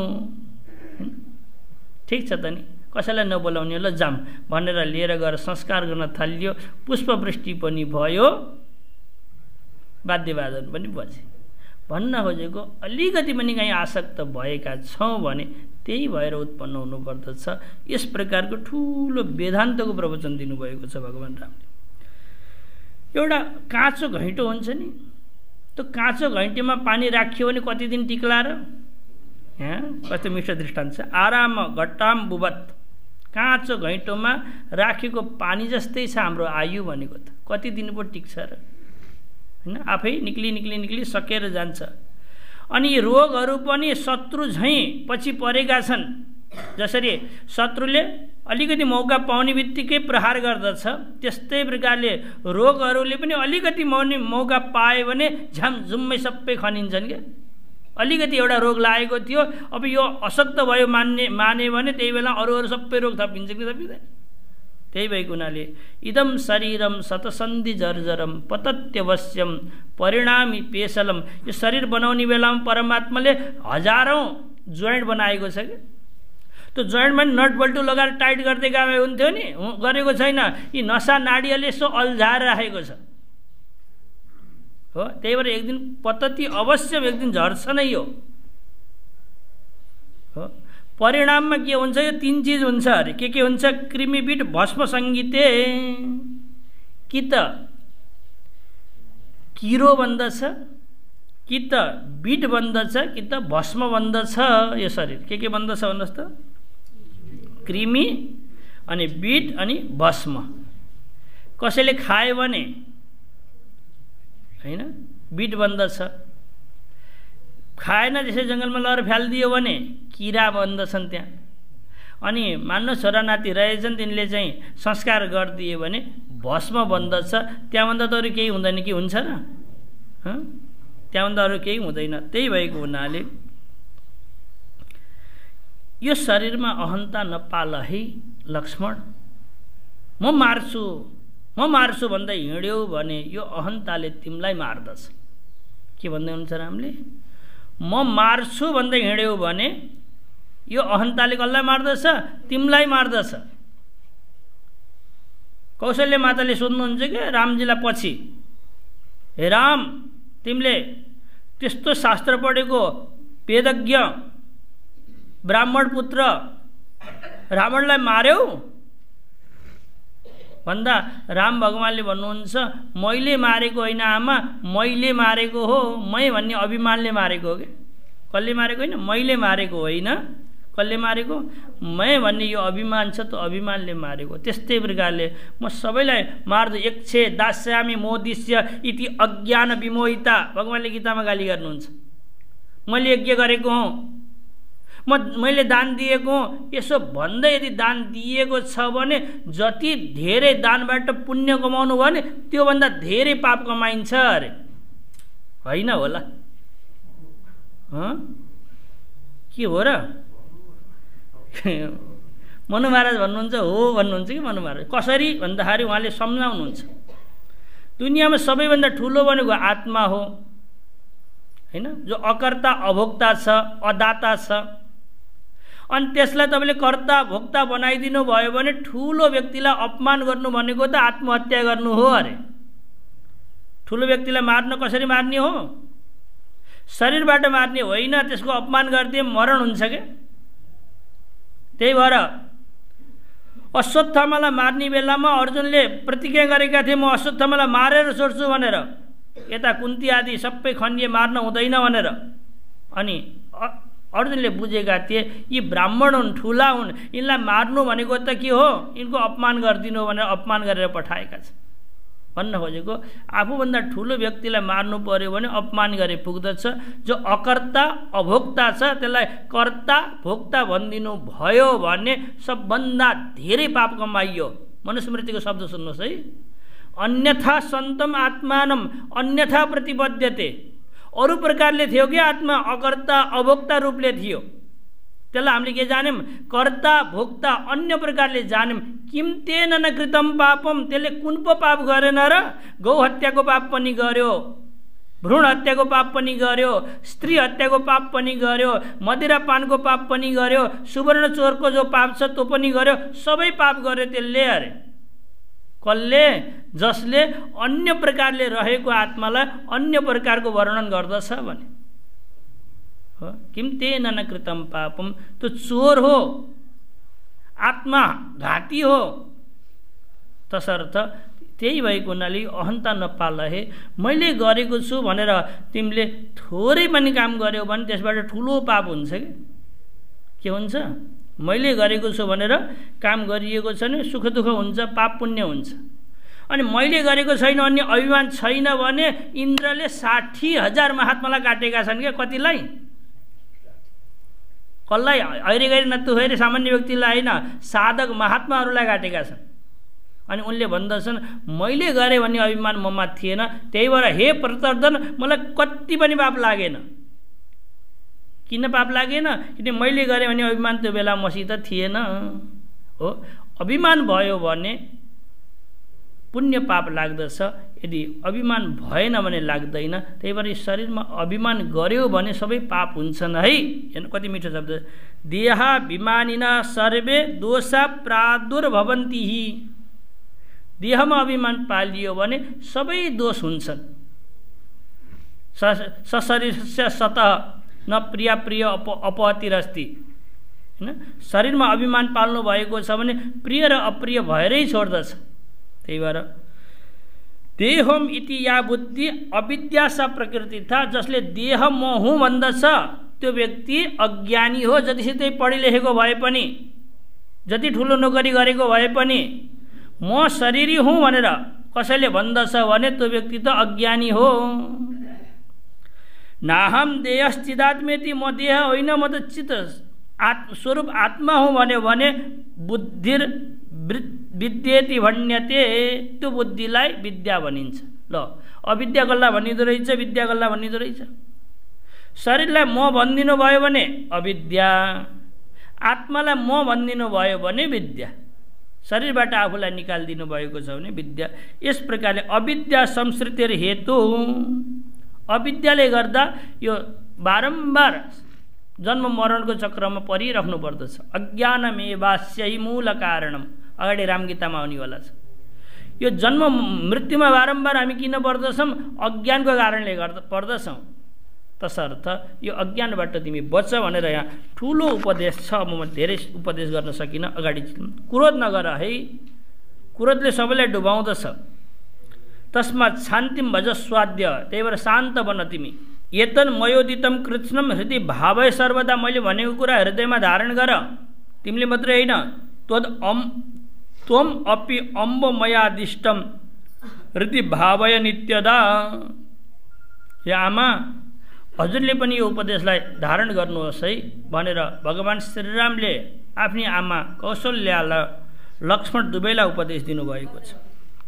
A: ठिक छ त नि, कसैलाई नबोलाउने, ल जाम भनेर लिएर गएर संस्कार गर्न थालियो। पुष्पवृष्टि पनि भयो, वाद्यवादन पनि बजे। भन्न खोजेको अलिकति पनि कहीँ आसक्त भएका छौँ भने त्यही भएर उत्पन्न हुनुपर्दछ। यस प्रकारको ठुलो वेदान्तको प्रवचन दिनुभएको छ भगवान् रामले। एउटा काँचो घैँटो हुन्छ नि, त्यो काँचो घैँटेमा पानी राखियो भने कति दिन टिक्ला र? यहाँ कस्तो मिठो दृष्टान्त छ। आराम घट्टाम बुबत, काँचो घैँटोमा राखेको पानी जस्तै छ हाम्रो आयु भनेको त। कति दिन पो टिक्छ र होइन? आफै निक्ली निक्ली निक्ली सकेर जान्छ। अनि रोगहरू पनि शत्रु झैँ पछि परेका छन्। जसरी शत्रुले अलिकति मौका पाउने बित्तिकै प्रहार गर्दछ, त्यस्तै प्रकारले रोगहरूले पनि अलिकति मौनी मौका पाए भने झ्यामझुम्मै सबै खनिन्छन् क्या। अलिकति एउटा रोग लागेको थियो, अब यो अशक्त भयो मान्ने माने भने त्यही बेला अरू अरू सबै रोग थपिन्छ कि थपिँदैन? त्यही भएको हुनाले इदम शरीरम शतसन्धि जर्जरम पतत्यवश्यम परिणामी पेशलम। यो शरीर बनाउने बेलामा परमात्माले हजारौँ जोइन्ट बनाएको छ कि त्यो जोइन्टमा नट बल्टु लगाएर टाइट गर्दै गए हुन्थ्यो नि, गरेको छैन। यी नसा नाडीहरूले यसो अल्झाएर राखेको छ हो। त्यही भएर एक दिन पतति अवश्य एक दिन झर्छ नै यो हो। परिणाममा के हुन्छ? यो तीन चीज हुन्छ अरे। के के हुन्छ? कृमिबीट भस्म सङ्गीते, कि त किरो बन्दछ, कि त बीट बन्दछ, कि त भस्म बन्दछ यो शरीर। के के बन्दछ भन्नुहोस् त? कृमि अनि बीट अनि भस्म। कसैले खायो भने होइन बीट बन्दछ, खाएन त्यसै जङ्गलमा लगेर फ्यालिदियो भने किरा बन्दछन् त्यहाँ। अनि मान्नु छोरा नाति रहेछन् तिनले चाहिँ संस्कार गरिदियो भने भस्म बन्दछ। त्यहाँभन्दा त अरू केही हुँदैन कि हुन्छ र? त्यहाँभन्दा अरू केही हुँदैन। त्यही भएको हुनाले यो शरीरमा अहन्ता नपाल है लक्ष्मण। म मार्छु म मार्छु भन्दै हिँड्यौ भने यो अहन्ताले तिमीलाई मार्दछ। के भन्दै हुनुहुन्छ रामले? म मार्छु भन्दै हिँड्यौ भने यो अहन्ताले कसलाई मार्दछ? तिमीलाई मार्दछ। कौशल्य माताले सोध्नुहुन्छ कि रामजीलाई पछि, हे राम तिमीले त्यस्तो शास्त्र पढेको वेदज्ञ ब्राह्मण पुत्र रावणलाई मार्यौ भन्दा राम भगवानले भन्नुहुन्छ मैले मारेको होइन आमा, मैले मारेको हो। मै भन्ने अभिमानले मारेको हो कि कसले मारेको होइन? मैले मारेको होइन। कसले मारेको? मै भन्ने यो अभिमान छ, त्यो अभिमानले मारेको। त्यस्तै प्रकारले म सबैलाई मार्छु। यक्षे दास्यामि मोदिष्य इति अज्ञान विमोहिता भगवानले गीतामा गाली गर्नुहुन्छ। मैले यज्ञ गरेको हुँ, म मैले दान दिएको हुँ, यसो भन्दै यदि दान दिएको छ भने जति धेरै दानबाट पुण्य कमाउनु भयो भने त्योभन्दा धेरै पाप कमाइन्छ अरे। होइन होला? के हो र? मनु महाराज भन्नुहुन्छ हो भन्नुहुन्छ कि मनु महाराज। कसरी भन्दाखेरि उहाँले सम्झाउनुहुन्छ दुनियाँमा सबैभन्दा ठुलो भनेको आत्मा हो होइन, जो अकर्ता अभोक्ता छ, अदाता छ। अनि त्यसलाई तपाईँले कर्ता भोक्ता बनाइदिनु भयो भने ठुलो व्यक्तिलाई अपमान गर्नु भनेको त आत्महत्या गर्नु हो अरे। ठुलो व्यक्तिलाई मार्न कसरी मार्ने हो? शरीरबाट मार्ने होइन, त्यसको अपमान गरिदिए मरण हुन्छ क्या। त्यही भएर अश्वत्थामालाई मार्ने बेलामा अर्जुनले प्रतिज्ञा गरेका थिए, म अश्वत्थामालाई मारेर छोड्छु भनेर। यता कुन्ती आदि सबै खनिए मार्न हुँदैन भनेर। अनि अर्जुनले बुझेका थिए यी ब्राह्मण हुन्, ठुला हुन्, यिनलाई मार्नु भनेको त के हो? यिनको अपमान गरिदिनु भनेर अपमान गरेर पठाएका छन्। भन्न खोजेको आफूभन्दा ठुलो व्यक्तिलाई मार्नु पर्यो भने अपमान गरे पुग्दछ। जो अकर्ता अभोक्ता छ त्यसलाई कर्ता भोक्ता भनिदिनु भयो भने सबभन्दा धेरै पाप कमाइयो। मनुस्मृतिको शब्द सुन्नुहोस् है, अन्यथा सन्तम आत्मानम अन्यथा प्रतिबद्धते। अरू प्रकारले थियो कि आत्मा अकर्ता अभोक्ता रूपले थियो, त्यसलाई हामीले के जान्यौँ? कर्ता भोक्ता अन्य प्रकारले जान्यौँ। किम तेन न कृतम पापम, त्यसले कुन पो पाप गरेन र? गौ हत्याको पाप पनि गर्यो, भ्रूण हत्याको पाप पनि गर्यो, स्त्री हत्याको पाप पनि गर्यो, मदिरा पानको पाप पनि गर्यो, सुवर्ण चोरको जो पाप छ त्यो पनि गर्यो। सबै पाप गर्यो त्यसले अरे। कसले? जसले अन्य प्रकारले रहेको आत्मालाई अन्य प्रकारको वर्णन गर्दछ भने। हो किम तेन न कृतम पापम, त्यो चोर हो, आत्मा घाती हो। तसर्थ त्यही भएको हुनाले अहन्ता नपाल हे। मैले गरेको छु भनेर तिमीले थोरै पनि काम गर्यौ भने त्यसबाट ठुलो पाप हुन्छ कि के हुन्छ? मैले गरेको छु भनेर काम गरिएको छ भने सुख दुःख हुन्छ, पाप पुण्य हुन्छ। अनि मैले गरेको छैन अन्य अभिमान छैन भने इन्द्रले साठी हजार महात्मालाई काटेका छन् क्या। कतिलाई? कसलाई? हैरे गरी नत्तु हैरे सामान्य व्यक्तिलाई होइन, साधक महात्माहरूलाई काटेका छन्। अनि उनले भन्दछन् मैले गरेँ भन्ने अभिमान ममा थिएन, त्यही भएर हे प्रतर्दन मलाई कति पनि पाप लागेन। किन पाप लागेन? किन मैले गरेँ भन्ने अभिमान त्यो बेला मसित थिएन। हो अभिमान भयो भने पुण्य पाप लाग्दछ, यदि अभिमान भएन भने लाग्दैन। त्यही भएर शरीरमा अभिमान गर्यो भने सबै पाप हुन्छन् है। हेर्नु कति मिठो शब्द, देहाभिमानिना सर्वे दोषा प्रादुर्भवन्ति। देहमा अभिमान पालियो भने सबै दोष हुन्छन्। सशरीरस्य सतः न प्रिय प्रिय अप अपहतिरस्ति। होइन, शरीरमा अभिमान पाल्नु भएको छ भने प्रिय र अप्रिय भएरै छोड्दछ। त्यही भएर देहम इति या बुद्धि अविद्या सा प्रकृति था। जसले देह म हुँ भन्दछ त्यो व्यक्ति अज्ञानी हो। जतिसुकै पढी लेखेको भए पनि, जति ठुलो नोकरी गरेको भए पनि म शरीरी हुँ भनेर कसैले भन्दछ भने त्यो व्यक्ति त अज्ञानी हो। नाहम देहश्चिदात्मेति, म देह होइन म त चित्त आत्म स्वरूप आत्मा हुँ भन्यो भने बुद्धिर विद्येति भन्यते, त्यो बुद्धिलाई विद्या भनिन्छ। ल अविद्या गल्ला भनिँदो रहेछ, विद्या गल्ला भनिँदो रहेछ। शरीरलाई म भनिदिनु भयो भने अविद्या, आत्मालाई म भनिदिनु भयो भने विद्या। शरीरबाट आफूलाई निकालिदिनु भएको छ भने विद्या। यस प्रकारले अविद्या संस्कृतिर हेतु, अविद्याले गर्दा यो बारम्बार जन्म मरणको चक्रमा परिराख्नु पर्दछ। अज्ञानमेवास्यै मूल कारणम, अगाडि रामगीतामा आउनेवाला छ। यो जन्म मृत्युमा बारम्बार हामी किन पर्दछौँ? अज्ञानको कारणले गर्दा पर्दछौँ। तसर्थ यो अज्ञानबाट तिमी बच भनेर यहाँ ठुलो उपदेश छ। म धेरै उपदेश गर्न सकिनँ, अगाडि। क्रोध नगर है, क्रोधले सबैलाई डुबाउँदछ। तस्मात् शान्तिम भज स्वाद्य, त्यही भएर शान्त बन तिमी। एतन मयोदितम कृष्णम हृदय भावय सर्वदा, मैले भनेको कुरा हृदयमा धारण गर। तिमीले मात्रै होइन, त्वद अम त्वम अपि अम्ब मयादिष्टम हृदय भावय नित्यदा। या आमा, हजुरले पनि यो उपदेशलाई धारण गर्नुहोस् है भनेर भगवान् श्रीरामले आफ्नी आमा कौशल्यालाई लक्ष्मण दुवैलाई उपदेश दिनुभएको छ।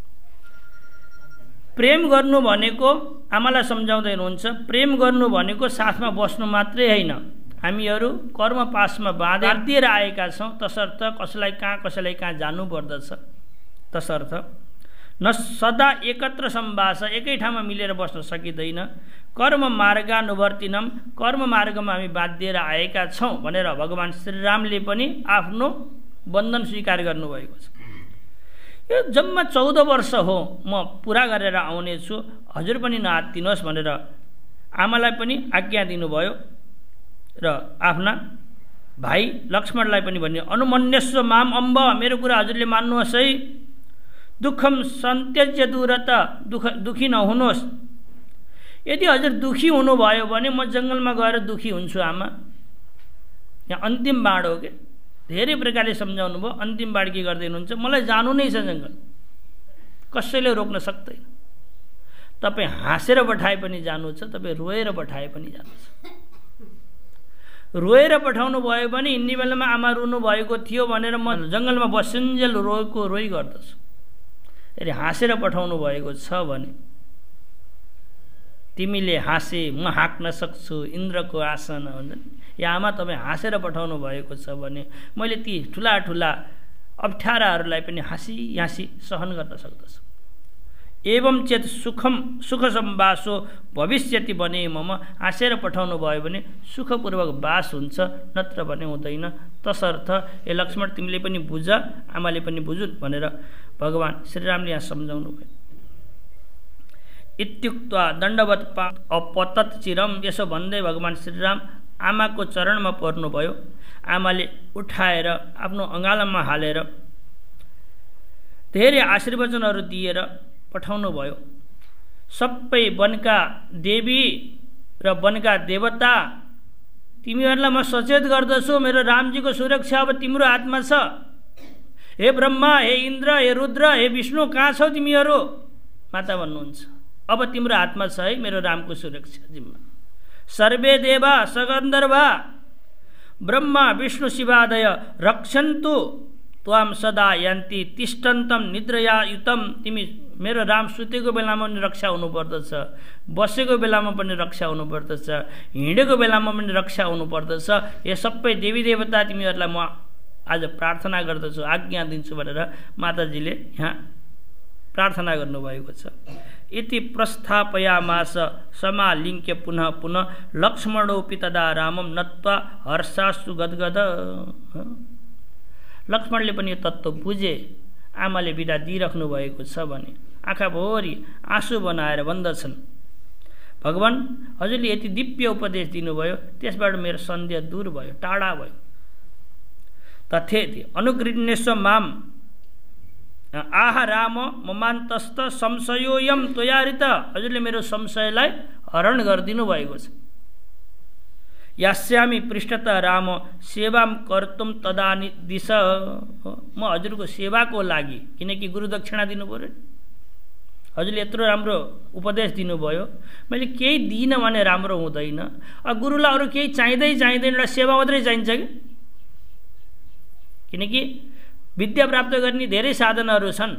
A: प्रेम गर्नु भनेको, आमालाई सम्झाउँदै हुनुहुन्छ, प्रेम गर्नु भनेको साथमा बस्नु मात्रै होइन। हामीहरू कर्म पासमा बाँधिएर आएका छौँ। तसर्थ कसैलाई कहाँ कसैलाई कहाँ जानु पर्दछ। तसर्थ न सदा एकत्र सम्भाष, एकै ठाउँमा मिलेर बस्न सकिँदैन। कर्म मार्गानुवर्तिनम, कर्म मार्गमा हामी बाँधिएर आएका छौँ भनेर भगवान् श्रीरामले पनि आफ्नो बन्धन स्वीकार गर्नुभएको छ। यो जम्मा चौध वर्ष हो म पुरा गरेर आउनेछु, हजुर पनि नहात्तिनुहोस् भनेर आमालाई पनि आज्ञा दिनुभयो र आफ्ना भाइ लक्ष्मणलाई पनि भन्यो, अनुमन्यस्व माम अम्ब, मेरो कुरा हजुरले मान्नुहोस् है। दुःखम सन्त्यज्य दूरत, दुःख दुखी नहुनुहोस्। यदि हजुर दुखी हुनुभयो भने म जङ्गलमा गएर दुखी हुन्छु आमा। यहाँ अन्तिम बाण हो के, धेरै प्रकारले सम्झाउनु भयो। अन्तिम बाण के गर्दै हुनुहुन्छ, मलाई जानु नै छ जङ्गल, कसैले रोक्न सक्दैन। तपाईँ हाँसेर पठाए पनि जानु छ, तपाईँ रोएर पठाए पनि जानु छ। रोएर पठाउनु भयो भने हिँड्ने बेलामा आमा रुनु भएको थियो भनेर म जङ्गलमा बसुन्जेल रोएको रोइ गर्दछु। यदि हाँसेर पठाउनु भएको छ भने तिमीले हाँसे म हाँक्न सक्छु इन्द्रको आसन भन्छ नि, या आमा तपाईँ हाँसेर पठाउनु भएको छ भने मैले ती ठुला ठुला अप्ठ्याराहरूलाई पनि हाँसी हाँसी सहन गर्न सक्दछु। एवं चेत सुखम सुख सम्बासो भविष्यति बने मम, हाँसेर पठाउनु भयो भने सुखपूर्वक बास हुन्छ, नत्र भने हुँदैन। तसर्थ ए लक्ष्मण तिमीले पनि बुझ, आमाले पनि बुझुन् भनेर भगवान् श्रीरामले यहाँ सम्झाउनु भयो। इत्युक्त्वा दण्डवत अपतत चिरम, यसो भन्दै भगवान् श्रीराम आमाको चरणमा पर्नुभयो। आमाले उठाएर आफ्नो अँगालोमा हालेर धेरै आशीर्वचनहरू दिएर पठाउनु भयो। सबै वनका देवी र वनका देवता, तिमीहरूलाई म सचेत गर्दछु, मेरो रामजीको सुरक्षा अब तिम्रो हातमा छ। हे ब्रह्मा, हे इन्द्र, हे रुद्र, हे विष्णु, कहाँ छौ तिमीहरू? माता भन्नुहुन्छ, अब तिम्रो हातमा छ है मेरो रामको सुरक्षा जिम्मा। सर्वे देवा सगन्धर्वा ब्रह्मा विष्णु शिवादय रक्षन्तु त्वाम सदा यान्ति तिष्ठन्तम निद्रयायुतम। तिमी मेरो राम सुतेको बेलामा पनि रक्षा हुनुपर्दछ, बसेको बेलामा पनि रक्षा हुनुपर्दछ, हिँडेको बेलामा पनि रक्षा हुनुपर्दछ। यो सबै देवी देवता तिमीहरूलाई म आज प्रार्थना गर्दछु, आज्ञा दिन्छु भनेर माताजीले यहाँ प्रार्थना गर्नुभएको छ। इति प्रस्थापयामास समालिङ्क्य पुनः पुनः लक्ष्मणोऽपि तदा रामं नत्वा हर्षाश्रु गदगद। लक्ष्मणले पनि यो तत्त्व बुझे, आमाले बिदा दिइराख्नु भएको छ भने आँखाभरि आँसु बनाएर भन्दछन्, भगवान् हजुरले यति दिव्य उपदेश दिनुभयो, त्यसबाट मेरो सन्देह दूर भयो, टाढा भयो। तथेति अनुगृह्णेस्व माम आह राम ममान्तस्त संशयोयम त्वयारित, हजुरले मेरो संशयलाई हरण गरिदिनु भएको छ। यास्यामि पृष्ठतः राम सेवाम कर्तुम तदा दिश, म हजुरको सेवाको लागि, किनकि गुरु दक्षिणा दिनु पर्यो, हजुरले यत्रो राम्रो उपदेश दिनुभयो, मैले केही दिइनँ भने राम्रो हुँदैन। अब गुरुलाई अरू केही चाहिँदै चाहिँदैन, एउटा सेवा मात्रै चाहिन्छ कि, किनकि विद्या प्राप्त गर्ने धेरै साधनहरू छन्,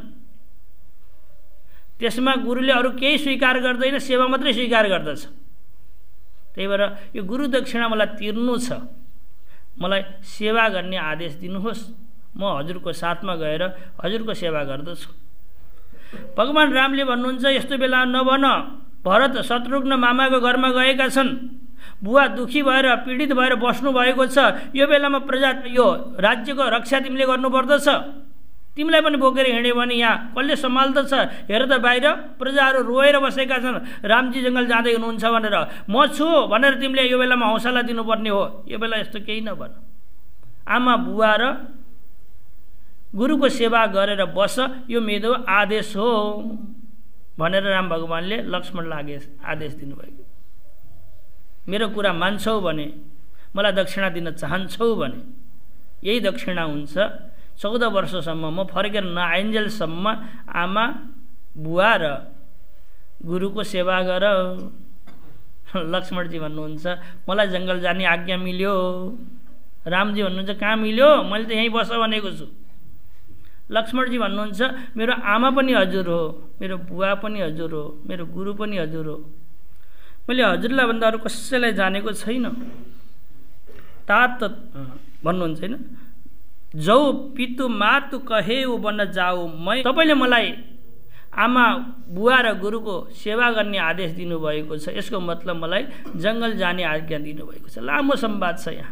A: त्यसमा गुरुले अरू केही स्वीकार गर्दैन, सेवा मात्रै स्वीकार गर्दछ। त्यही भएर यो गुरु दक्षिणा मलाई तिर्नु छ, मलाई सेवा गर्ने आदेश दिनुहोस्, म हजुरको साथमा गएर हजुरको सेवा गर्दछु। भगवान् रामले भन्नुहुन्छ, यस्तो बेला नभन, भरत शत्रुघ्न मामाको घरमा गएका छन्, बुवा दुखी भएर पीडित भएर बस्नु भएको छ, यो बेलामा प्रजा यो राज्यको रक्षा तिमीले गर्नुपर्दछ। तिमीलाई पनि बोकेर हिँड्यो भने यहाँ कसले सम्हाल्दछ? हेर त बाहिर प्रजाहरू रोएर बसेका छन्, रामजी जङ्गल जाँदै हुनुहुन्छ भनेर, म छु भनेर तिमीले यो बेलामा हौसला दिनुपर्ने हो। यो बेला यस्तो केही नभन, आमा बुवा र गुरुको सेवा गरेर बस, यो मेरो आदेश हो भनेर राम भगवान्ले लक्ष्मणलाई आदेश दिनुभयो। मेरो कुरा मान्छौ भने, मलाई दक्षिणा दिन चाहन्छौ भने यही दक्षिणा हुन्छ। चौध वर्षसम्म म फर्केर नआइन्जेलसम्म आमा बुवा र गुरुको सेवा गर। लक्ष्मणजी भन्नुहुन्छ, मलाई जङ्गल जाने आज्ञा मिल्यो। रामजी भन्नुहुन्छ, कहाँ मिल्यो, मैले त यहीँ बस भनेको छु। लक्ष्मणजी भन्नुहुन्छ, मेरो आमा पनि हजुर हो, मेरो बुवा पनि हजुर हो, मेरो गुरु पनि हजुर हो, मैले हजुरलाई भन्दा अरू कसैलाई जानेको छैन। तात भन्नुहुन्छ होइन, जौ पितु मातु कहे ऊ बन्न जाऊ, मै तपाईँले मलाई आमा बुवा र गुरुको सेवा गर्ने आदेश दिनुभएको छ। यसको मतलब मलाई जङ्गल जाने आज्ञा दिनुभएको छ। लामो संवाद छ यहाँ।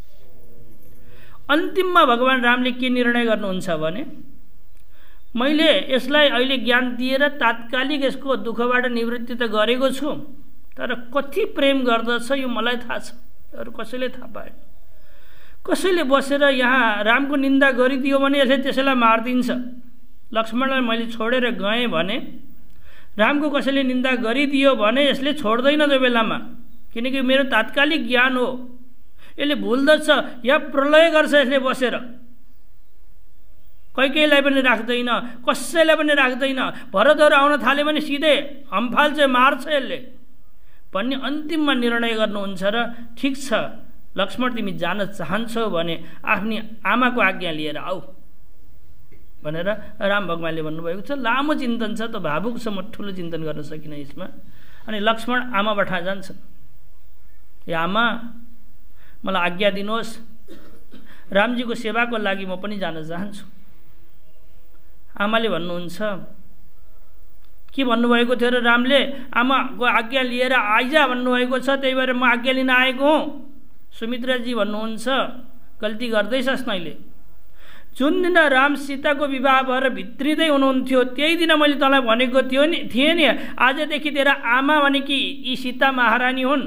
A: अन्तिममा भगवान् रामले के निर्णय गर्नुहुन्छ भने मैले यसलाई अहिले ज्ञान दिएर तात्कालिक यसको दुःखबाट निवृत्ति त गरेको छु, तर कति प्रेम गर्दछ यो मलाई थाहा छ, अरू कसैले थाहा पाएन। कसैले बसेर यहाँ रामको निन्दा गरिदियो भने यसले त्यसैलाई मारिदिन्छ। लक्ष्मणलाई मैले छोडेर गएँ भने रामको कसैले निन्दा गरिदियो भने यसले छोड्दैन त्यो बेलामा, किनकि मेरो तात्कालिक ज्ञान हो। यसले भुल्दछ, यहाँ प्रलय गर्छ यसले बसेर, कैकेयीलाई पनि राख्दैन, कसैलाई पनि राख्दैन। भरतहरू आउन थाल्यो भने सिधै हम्फाल चाहिँ मार्छ यसले भन्ने अन्तिममा निर्णय गर्नुहुन्छ। र ठिक छ लक्ष्मण तिमी जान चाहन्छौ भने आफ्नी आमाको आज्ञा लिएर आऊ भनेर राम भगवानले भन्नुभएको छ। लामो चिन्तन छ, त भावुक छ, म ठुलो चिन्तन गर्न सकिनँ यसमा। अनि लक्ष्मण आमाबाट जान्छन्। ए आमा मलाई आज्ञा दिनुहोस्, रामजीको सेवाको लागि म पनि जान चाहन्छु। आमाले भन्नुहुन्छ के भन्नुभएको थियो र रामले आमाको आज्ञा लिएर आइजा भन्नुभएको छ, त्यही भएर म आज्ञा लिन आएको हुँ। सुमित्राजी भन्नुहुन्छ गल्ती गर्दैछस् नैले। जुन दिन राम सीताको विवाह भएर भित्रिँदै हुनुहुन्थ्यो त्यही दिन मैले तँलाई भनेको थियो नि थिएँ नि आजदेखि तेरा आमा भनेकी यी सीता महारानी हुन्,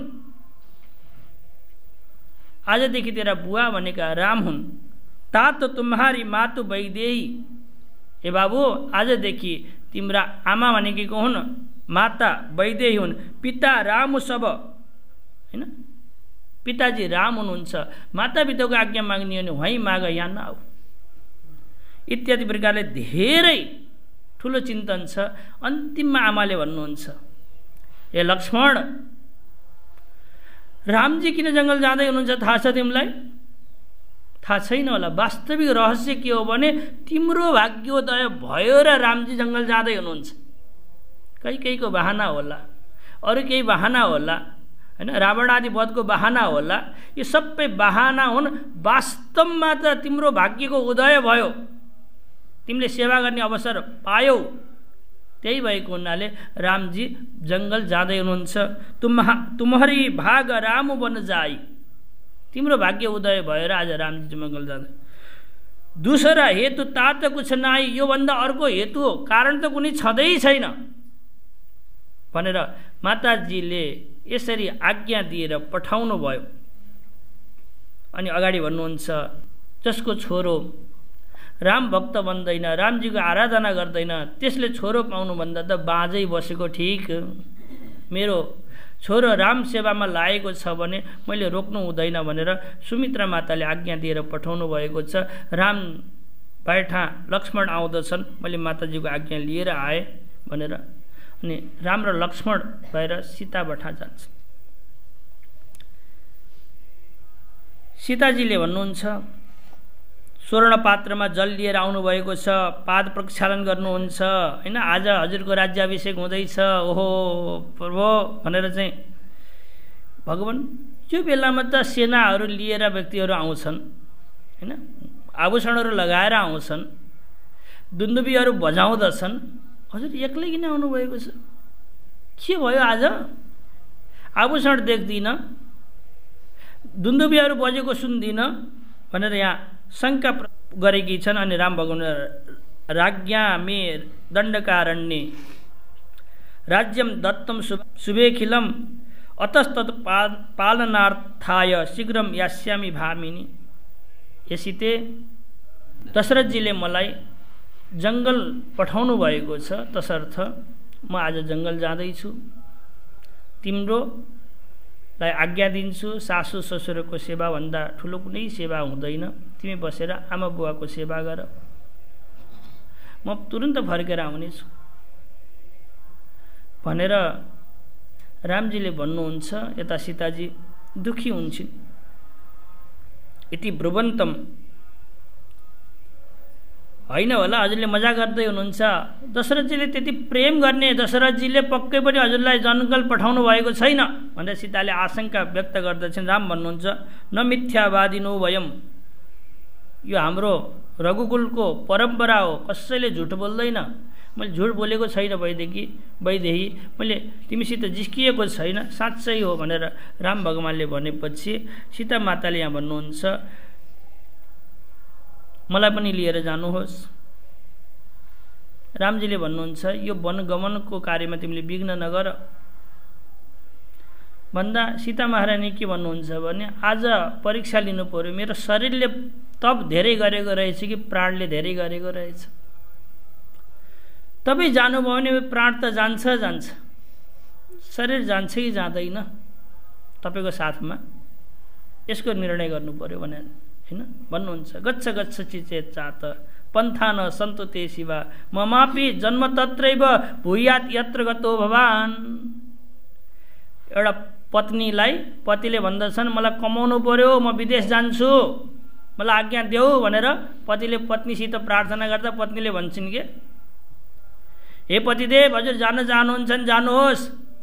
A: आजदेखि तेरा बुवा भनेका राम हुन्। तात तुम्हारी मातु वैदेही। ए बाबु आजदेखि तिम्रा आमा भनेकी को हुन्? माता वैदेही हुन्। पिता राम सब, हैन? पिताजी राम हुनुहुन्छ। माता पिताको आज्ञा माग्ने हो भने वहीँ माग, यहाँ नआऊ इत्यादि प्रकारले धेरै ठुलो चिन्तन छ। अन्तिममा आमाले भन्नुहुन्छ ए लक्ष्मण, रामजी किन जङ्गल जाँदै हुनुहुन्छ थाहा छ तिमीलाई? थाहा छैन होला। वास्तविक रहस्य के हो भने तिम्रो भाग्योदय भयो र रामजी जङ्गल जाँदै हुनुहुन्छ। कहीँ कहीँको बहाना होला, अरू केही बहाना होला, हैन? रावण आदि वधको बहाना होला। यो सबै बहाना हुन्। वास्तवमा त तिम्रो भाग्यको उदय भयो, तिमीले सेवा गर्ने अवसर पायौ। त्यही भएको हुनाले रामजी जङ्गल जाँदै हुनुहुन्छ। तुम्हा तुम्हारी भाग राम बन जाई। तिम्रो भाग्य उदय भएर आज रामजी जङ्गल जाँदै। दूसरा हेतु तात कुछ नाई। योभन्दा अर्को हेतु हो, कारण त कुनै छँदै छैन भनेर माताजीले यसरी आज्ञा दिएर पठाउनु भयो। अनि अगाडि भन्नुहुन्छ जसको छोरो राम भक्त बन्दैन, रामजीको आराधना गर्दैन, त्यसले छोरो पाउनुभन्दा त बाँझै बसेको ठिक। मेरो छोरो राम सेवामा लागेको छ भने मैले रोक्नु हुँदैन भनेर सुमित्रा माताले आज्ञा दिएर पठाउनु भएको छ। राम बैठा लक्ष्मण आउँदछन्, मैले माताजीको आज्ञा लिएर आएँ भनेर। अनि राम र लक्ष्मण भएर सीता बैठा जान्छ। सीताजीले भन्नुहुन्छ स्वर्ण पात्रमा जल लिएर आउनुभएको छ, पाद प्रक्षालन गर्नुहुन्छ, हैन? आज हजुरको राज्याभिषेक हुँदैछ, ओहो प्रभु भनेर चाहिँ भगवान यो बेलामा त सेनाहरू लिएर व्यक्तिहरू आउँछन्, हैन? आभूषणहरू लगाएर आउँछन्, दुन्दुबीहरू बजाउँदछन्। हजुर एक्लै किन आउनुभएको छ? के भयो आज? आभूषण देख्दिनँ, दुन्दुबीहरू बजेको सुन्दिनँ भनेर यहाँ शङ्का गरेकी छन्। अनि राम भगवान राज्ञा मे दण्डकारण्ये राज्यम दत्तम शुभेखिलम अतस्तत् पालनार्थाय शीघ्रम यास्यामि भामिनी। यसैते दशरथजीले मलाई जङ्गल पठाउनु भएको छ, तसर्थ म आज जङ्गल जाँदैछु। तिम्रोलाई आज्ञा दिन्छु, सासू ससुरको सेवाभन्दा ठुलो कुनै सेवा हुँदैन। तिमी बसेर आमा बुवाको सेवा गर, म तुरुन्त फर्केर आउनेछु भनेर रामजीले भन्नुहुन्छ। यता सीताजी दुखी हुन्छन्। यति ब्रुवन्तम होइन होला, हजुरले मजा गर्दै हुनुहुन्छ। दशरथजीले त्यति प्रेम गर्ने दशरथजीले पक्कै पनि हजुरलाई जङ्गल पठाउनु भएको छैन भनेर सीताले आशंका व्यक्त गर्दछन्। राम भन्नुहुन्छ न मिथ्यावादिनो वयम। यो हाम्रो रघुकुलको परम्परा हो, कसैले झुट बोल्दैन। मैले झुट बोलेको छैन वैदेही वैदेही मैले तिमीसित जिस्किएको छैन, साँच्चै हो भनेर राम भगवानले भनेपछि सीता माताले यहाँ भन्नुहुन्छ मलाई पनि लिएर जानुहोस्। रामजीले भन्नुहुन्छ यो वनगमनको कार्यमा तिमीले विघ्न नगर भन्दा सीता महारानी के भन्नुहुन्छ भने आज परीक्षा लिनु पर्यो, मेरो शरीरले तप धेरै गरेको रहेछ कि प्राणले धेरै गरेको रहेछ। तपाईँ जानुभयो भने प्राण त जान्छ जान्छ, शरीर जान्छ कि जाँदैन तपाईँको साथमा, यसको निर्णय गर्नु पर्यो भने हैन भन्नुहुन्छ। गच्छ गच्छ चिचेत चात पन्थान सन्तु ते शिवा ममापि जन्म तत्रैव भूयात् यत्र गतो भवान। एउटा पत्नीलाई पतिले भन्दछन् मलाई कमाउनु पर्यो, म विदेश जान्छु, मलाई आज्ञा देऊ भनेर पतिले पत्नीसित प्रार्थना गर्दा पत्नीले भन्छन् के हे पतिदेव हजुर जान चाहनुहुन्छ जानुहोस्,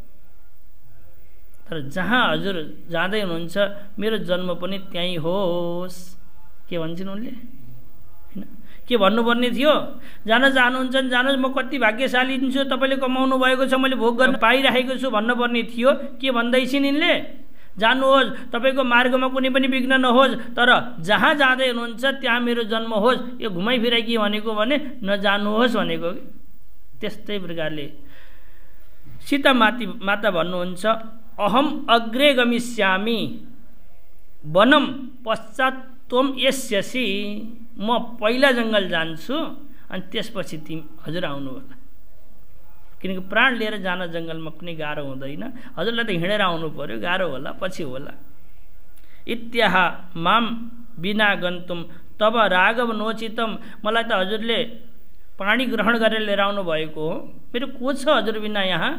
A: तर जहाँ हजुर जाँदै हुनुहुन्छ मेरो जन्म पनि त्यहीँ होस्। के भन्छन् उनले हैन, के भन्नुपर्ने थियो? जान चाहनुहुन्छ जानुहोस्, म कति भाग्यशाली छु, तपाईँले कमाउनु भएको छ, मैले भोग गर्न पाइरहेको छु भन्नुपर्ने थियो। के भन्दैछिन् यिनले? जानुहोस्, तपाईँको मार्गमा कुनै पनि विघ्न नहोस्, तर जहाँ जाँदै हुनुहुन्छ त्यहाँ मेरो जन्म होस्। यो घुमाइफिराइ के भनेको भने नजानुहोस् भनेको। त्यस्तै प्रकारले सीता माती माता भन्नुहुन्छ अहम अग्रे गमिष्यामि वनम पश्चात त्वम यस्यसि। म पहिला जङ्गल जान्छु अनि त्यसपछि तिमी हजुर आउनु होला, किनकि प्राण लिएर जान जङ्गलमा कुनै गाह्रो हुँदैन, हजुरलाई त हिँडेर आउनु पर्यो, गाह्रो होला पछि होला। इत्याह माम बिना गन्तुम तब राघव नोचितम। मलाई त हजुरले पानी ग्रहण गरेर लिएर आउनु भएको हो, मेरो को छ हजुर बिना यहाँ?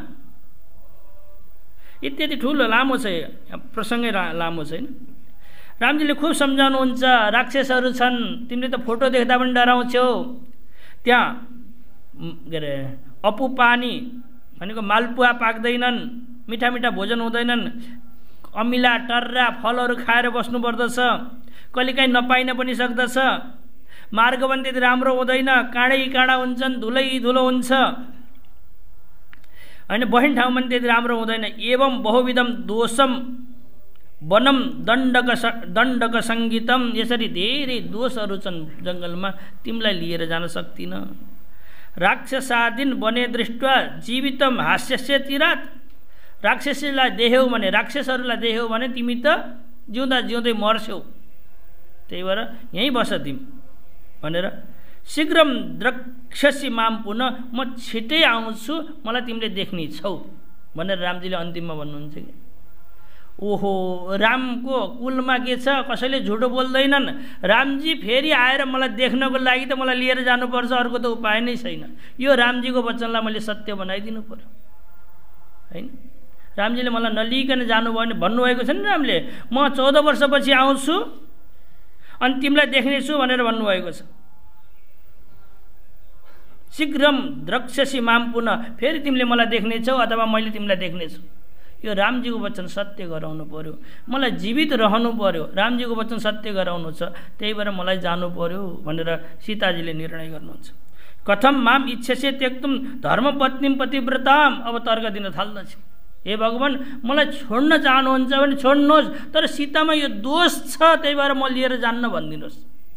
A: इत्यादि ठुलो लामो छ, प्रसङ्गै लामो छैन। रामजीले खुब सम्झाउनुहुन्छ राक्षसहरू छन्, तिमीले त फोटो देख्दा पनि डराउँछौ, त्यहाँ के अरे अपु पानी भनेको मालपुवा पाक्दैनन्, मिठा मिठा भोजन हुँदैनन्, अमिला टर्रा फलहरू खाएर बस्नुपर्दछ, कहिलेकाहीँ नपाइन पनि सक्दछ, मार्ग पनि त्यति राम्रो हुँदैन, काँडै काँडा हुन्छन्, धुलै धुलो हुन्छ होइन, बहिन ठाउँ पनि त्यति राम्रो हुँदैन। एवं बहुविधम दोषम वनम दण्डक दण्डक सङ्गीतम। यसरी धेरै दोषहरू छन् जङ्गलमा, तिमीलाई लिएर जान सक्दिन। राक्षसादिन वने दृष्ट्वा जीवितम हास्यस्य तीरात। राक्षसलाई देख्यौ भने, राक्षसहरूलाई देख्यौ भने तिमी त जिउँदा जिउँदै मर्छौ, त्यही भएर यहीँ बस तिमी भनेर शीघ्रम द्रक्ष्यसि माम पुनः, म छिटै आउँछु, मलाई तिमीले देख्ने छौ भनेर रामजीले अन्तिममा भन्नुहुन्छ कि ओहो रामको कुलमा के छ, कसैले झुटो बोल्दैनन्। रामजी फेरि आएर मलाई देख्नको लागि त मलाई लिएर जानुपर्छ, अर्को त उपाय नै छैन। यो रामजीको वचनलाई मैले सत्य बनाइदिनु पर्यो होइन। रामजीले मलाई नलिकन जानुभयो भने भन्नुभएको छ नि रामले, म चौध वर्षपछि आउँछु अनि तिमीलाई देख्नेछु भनेर भन्नुभएको छ। शीघ्रम द्रक्ष्यसि माम पुनः, फेरि तिमीले मलाई देख्नेछौ अथवा मैले तिमीलाई देख्नेछु। यो रामजीको वचन सत्य गराउनु पर्यो, मलाई जीवित रहनु पर्यो, रामजीको वचन सत्य गराउनु छ, त्यही भएर मलाई जानु पर्यो भनेर सीताजीले निर्णय गर्नुहुन्छ। कथम माम इच्छसे त्यक्तुम धर्मपत्नीम पतिव्रताम। अब तर्क दिन थाल्दछ, हे भगवान् मलाई छोड्न चाहनुहुन्छ भने छोड्नुहोस्, तर सीतामा यो दोष छ, त्यही भएर म लिएर जान्न भनिदिनुहोस्।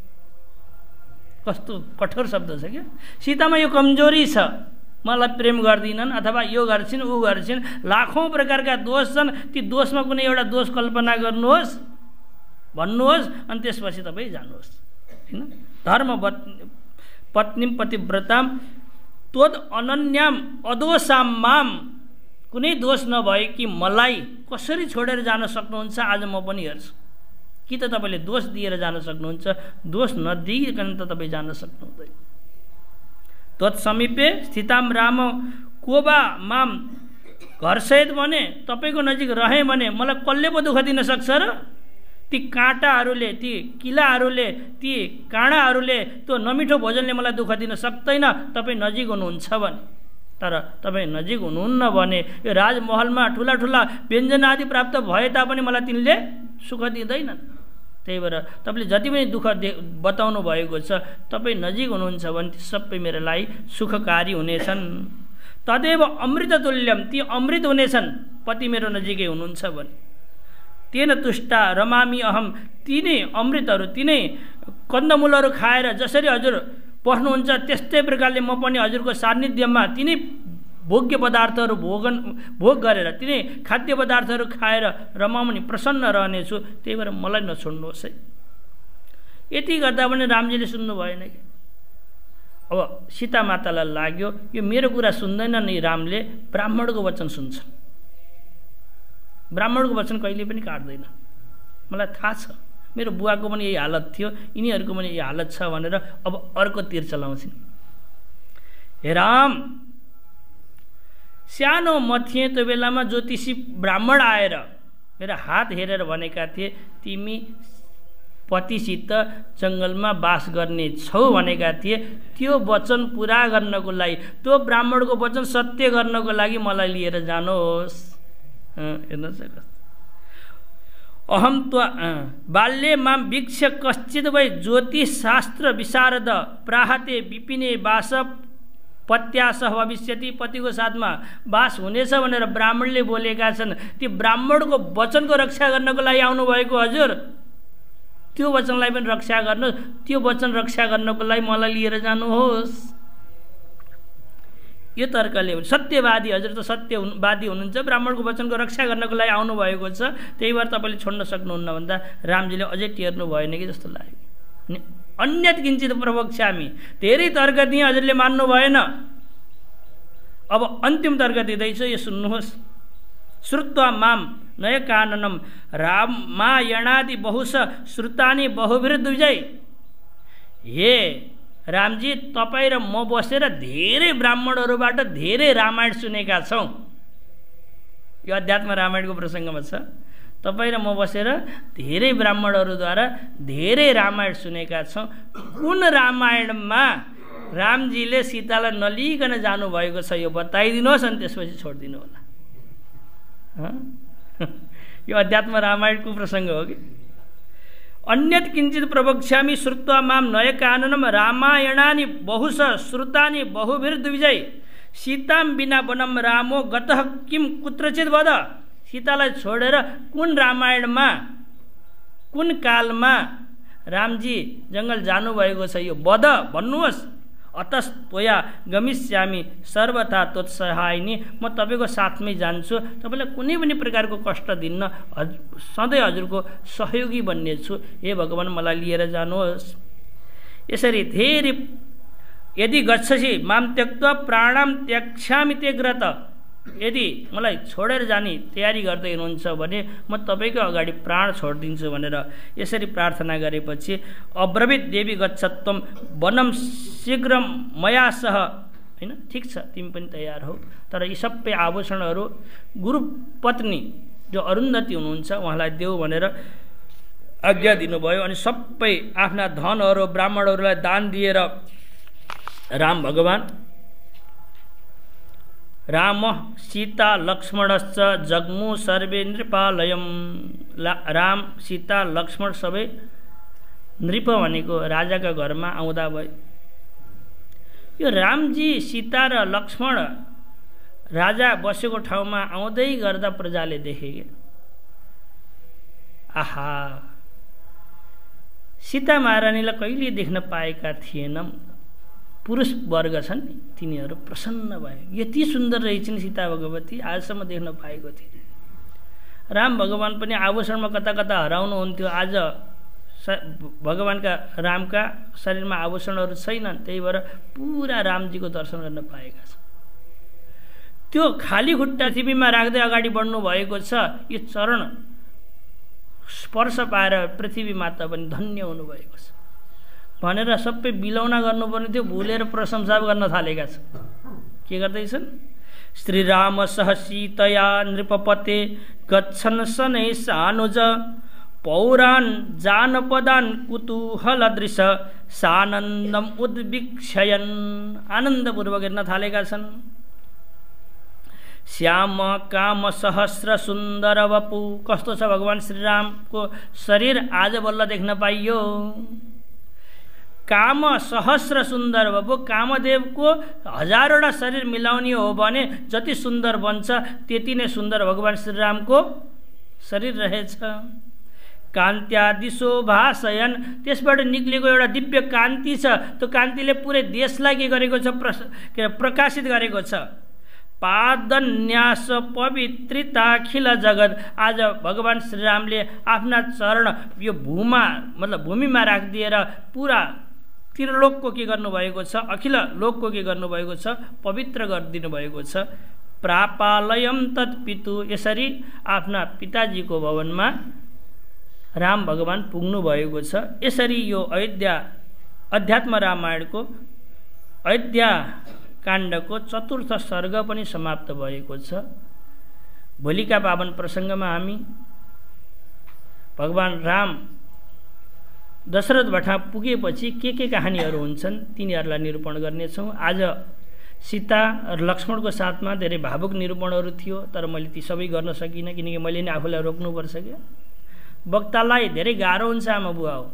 A: कस्तो कठोर शब्द छ क्या। सीतामा यो कमजोरी छ, मलाई प्रेम गर्दिनन् अथवा यो गर्छिन् ऊ गर्छिन्, लाखौँ प्रकारका दोष छन्, ती दोषमा कुनै एउटा दोष कल्पना गर्नुहोस् भन्नुहोस् अनि त्यसपछि तपाईँ जानुहोस् होइन। धर्म पत्नीम पतिव्रताम त्वद अनन्याम अदोषाम माम। कुनै दोष नभएकी मलाई कसरी छोडेर जान सक्नुहुन्छ, आज म पनि हेर्छु। कि त तपाईँले दोष दिएर जान सक्नुहुन्छ, दोष नदिइकन त तपाईँ जान सक्नुहुँदैन। तत्समीपे स्थिताम राम कोबा माम। घरसहित भने तपाईँको नजिक रहेँ भने मलाई कसले पो दुःख दिन सक्छ र? ती काँटाहरूले, ती किलाहरूले, ती काँडाहरूले, त्यो नमिठो भोजनले मलाई दुःख दिन सक्दैन तपाईँ नजिक हुनुहुन्छ भने। तर तपाईँ नजिक हुनुहुन्न भने यो राजमहलमा ठुला ठुला व्यञ्जन आदि प्राप्त भए तापनि मलाई तिनले सुख दिँदैनन्। त्यही भएर तपाईँले जति पनि दुःख दे बताउनु भएको छ, तपाईँ नजिक हुनुहुन्छ भने ती सबै मेरो लागि सुखकारी हुनेछन्। तदेव अमृततुल्यम, ती अमृत हुनेछन् पति मेरो नजिकै हुनुहुन्छ भने। तेन तुष्टा रमामी अहम, तिनै अमृतहरू तिनै कन्दमूलहरू खाएर जसरी हजुर बस्नुहुन्छ त्यस्तै प्रकारले म पनि हजुरको सान्निध्यमा तिनै भोग्य पदार्थहरू भोगन भोग गरेर तिनै खाद्य पदार्थहरू खाएर रमाउने प्रसन्न रहनेछु। त्यही भएर मलाई नछोड्नुहोस् है। यति गर्दा पनि रामजीले सुन्नु भएन कि। अब सीता मातालाई लाग्यो यो मेरो कुरा सुन्दैन नि रामले, ब्राह्मणको वचन सुन्छ। ब्राह्मणको वचन कहिले पनि काट्दैन। मलाई थाहा छ मेरो बुवाको पनि यही हालत थियो, यिनीहरूको पनि यही हालत छ भनेर अब अर्को तीर चलाउँछिन्। हे राम, सानो म थिएँ त्यो बेलामा ज्योतिषी ब्राह्मण आएर मेरो हात हेरेर भनेका थिए तिमी पतिसित जङ्गलमा बास गर्ने छौ भनेका थिए। त्यो वचन पुरा गर्नको लागि, त्यो ब्राह्मणको वचन सत्य गर्नको लागि मलाई लिएर जानुहोस्। हेर्नुहोस् कस्तो अहम त्व बाल्ये माम वीक्ष कश्चित् वै ज्योतिषशास्त्र विशारद प्राहते विपिने बास पत्यास भविष्यति, पतिको साथमा बास हुनेछ भनेर ब्राह्मणले बोलेका छन्। ती ब्राह्मणको वचनको रक्षा गर्नको लागि आउनुभएको हजुर, त्यो वचनलाई पनि रक्षा गर्नु, त्यो वचन रक्षा गर्नको लागि मलाई लिएर जानुहोस्। यो तर्कले सत्यवादी हजुर त सत्यवादी हुनुहुन्छ, ब्राह्मणको वचनको रक्षा गर्नको लागि आउनुभएको छ, त्यही भएर तपाईँले छोड्न सक्नुहुन्न भन्दा रामजीले अझै टेर्नु भएन कि जस्तो लाग्यो। अन्यत किञ्चित प्रवक्ष्यामि, धेरै तर्क दिएँ हजुरले मान्नु भएन। अब अन्तिम तर्क दिँदैछु, यो सुन्नुहोस्। श्रुत्वा माम नय काननम रामायणादि बहुश श्रुतानि बहुभिर्द्विजै। हे रामजी, तपाईँ र म बसेर धेरै ब्राह्मणहरूबाट धेरै रामायण सुनेका छौँ। यो अध्यात्म रामायणको प्रसङ्गमा छ। तपाईँ र म बसेर धेरै ब्राह्मणहरूद्वारा धेरै रामायण सुनेका छौँ। कुन रामायणमा रामजीले सीतालाई नलिकन जानुभएको छ यो बताइदिनुहोस्, अनि त्यसपछि छोडिदिनु होला। यो अध्यात्म रामायणको प्रसङ्ग हो कि। अन्यत किञ्चित प्रवक्ष्यामि श्रुत्वा माम नय काननम रामायणानि बहुश श्रुतानि बहुभिर्द्विजै। सीतां विना वनं रामो गतः किं कुत्रचित् वद। सीतालाई छोडेर कुन रामायणमा कुन कालमा रामजी जङ्गल जानुभएको छ यो वद, भन्नुहोस्। अतस्त्वया गमिष्यामि सर्वथा तोत्सहायिनी, म तपाईँको साथमै जान्छु, तपाईँलाई कुनै पनि प्रकारको कष्ट दिन्न, सधैँ हजुरको सहयोगी बन्नेछु। हे भगवान्, मलाई लिएर जानुहोस्। यसरी धेरै यदि गच्छसि माम त्यक्त्वा प्राणाम त्यक्ष्यामि त्यग्रत, यदि मलाई छोडेर जाने तयारी गर्दै हुनुहुन्छ भने म तपाईँको अगाडि प्राण छोडिदिन्छु भनेर यसरी प्रार्थना गरेपछि अब्रवीत देवी गच्छत्वम वनम शीघ्र मया सह। होइन, ठिक छ, तिमी पनि तयार हौ, तर यी सबै आभूषणहरू गुरुपत्नी जो अरुन्धती हुनुहुन्छ उहाँलाई देऊ भनेर आज्ञा दिनुभयो। अनि सबै आफ्ना धनहरू ब्राह्मणहरूलाई दान दिएर राम भगवान राम सीता लक्ष्मणश्च जग्मु सर्वे नृपालयम। राम सीता लक्ष्मण सबै नृप भनेको राजाका घरमा आउँदा भयो। यो रामजी सीता र लक्ष्मण राजा बसेको ठाउँमा आउँदै गर्दा प्रजाले देखे के, आहा, सीता महारानीलाई कहिले देख्न पाएका थिएनन्। पुरुष वर्ग छन् नि तिनीहरू प्रसन्न भए, यति सुन्दर रहेछन् सीता भगवती, आजसम्म देख्न पाएको थिए। राम भगवान पनि आभूषणमा कता कता हराउनुहुन्थ्यो, आज भगवानका रामका शरीरमा आभूषणहरू छैनन्, त्यही भएर पुरा रामजीको दर्शन गर्न पाएका छन्। त्यो खाली खुट्टा पृथ्वीमा राख्दै अगाडि बढ्नु भएको छ। यो चरण स्पर्श पाएर पृथ्वी माता पनि धन्य हुनुभएको छ भनेर सबै बिलौना गर्नुपर्ने थियो, भुलेर प्रशंसा गर्न थालेका छन्। के गर्दैछन्? श्रीराम सह सीतया नृपपते गच्छन् शनै सानुज पौरान् जानपदान् कुतूहल दृश सानन्दम उद्वीक्षयन्। आनन्दपूर्वक हेर्न थालेका छन्। श्याम काम सहस्र सुन्दर वपु। कस्तो छ भगवान श्रीरामको शरीर आज बल्ल देख्न पाइयो। काम सहस्र सुन्दर वपु, कामदेवको हजारवटा शरीर मिलाउने हो भने जति सुन्दर बन्छ त्यति नै सुन्दर भगवान श्रीरामको शरीर रहेछ। कान्त्यादि शोभाशयन, त्यसबाट निक्लेको एउटा दिव्य कान्ति छ। त्यो कान्तिले पुरै देशलाई के गरेको छ, प्र प्रकाशित गरेको छ। पादन्यास पवित्रिताखिल जगत, आज भगवान श्रीरामले आफ्ना चरण यो भूमा मतलब भूमिमा राखिदिएर पुरा त्रिलोकको के गर्नुभएको छ, अखिल लोकको के गर्नुभएको छ, पवित्र गरिदिनु भएको छ। प्रापालयम तत्पितु, यसरी आफ्ना पिताजीको भवनमा राम भगवान पुग्नु भएको छ। यसरी यो अयोध्या अध्यात्म रामायणको अयोध्या काण्डको चतुर्थ सर्ग पनि समाप्त भएको छ। भोलिका पावन प्रसङ्गमा हामी भगवान राम दशरथ भट्टा पुगेपछि के के कहानीहरू हुन्छन् तिनीहरूलाई निरूपण गर्नेछौँ। आज सीता र लक्ष्मणको साथमा धेरै भावुक निरूपणहरू थियो, तर मैले ती सबै गर्न सकिनँ किनकि मैले नै आफूलाई रोक्नुपर्छ। क्या वक्तालाई धेरै गाह्रो हुन्छ आमा बुवा हो।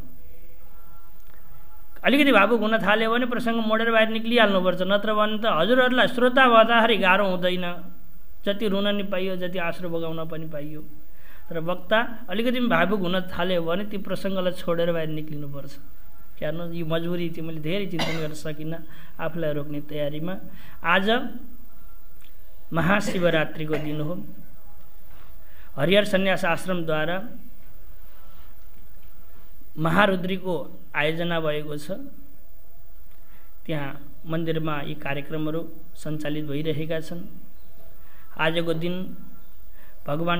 A: अलिकति भावुक हुन थाल्यो भने प्रसङ्ग मोडेर बाहिर निक्लिहाल्नुपर्छ, नत्र भने त हजुरहरूलाई श्रोता भन्दाखेरि गाह्रो हुँदैन। जति रुन नि पाइयो, जति आश्रु बगाउन पनि पाइयो। तर वक्ता अलिकति भावुक हुन थाल्यो भने ती प्रसङ्गलाई छोडेर बाहिर निक्लिनुपर्छ। हेर्नु यो मजबुरी थियो, मैले धेरै चिन्तन गर्न सकिनँ आफूलाई रोक्ने तयारीमा। आज महाशिवरात्रिको दिन हो। हरिहर सन्यास आश्रमद्वारा महारुद्रीको आयोजना भएको छ। त्यहाँ मन्दिरमा यी कार्यक्रमहरू सञ्चालित भइरहेका छन्। आजको दिन भगवान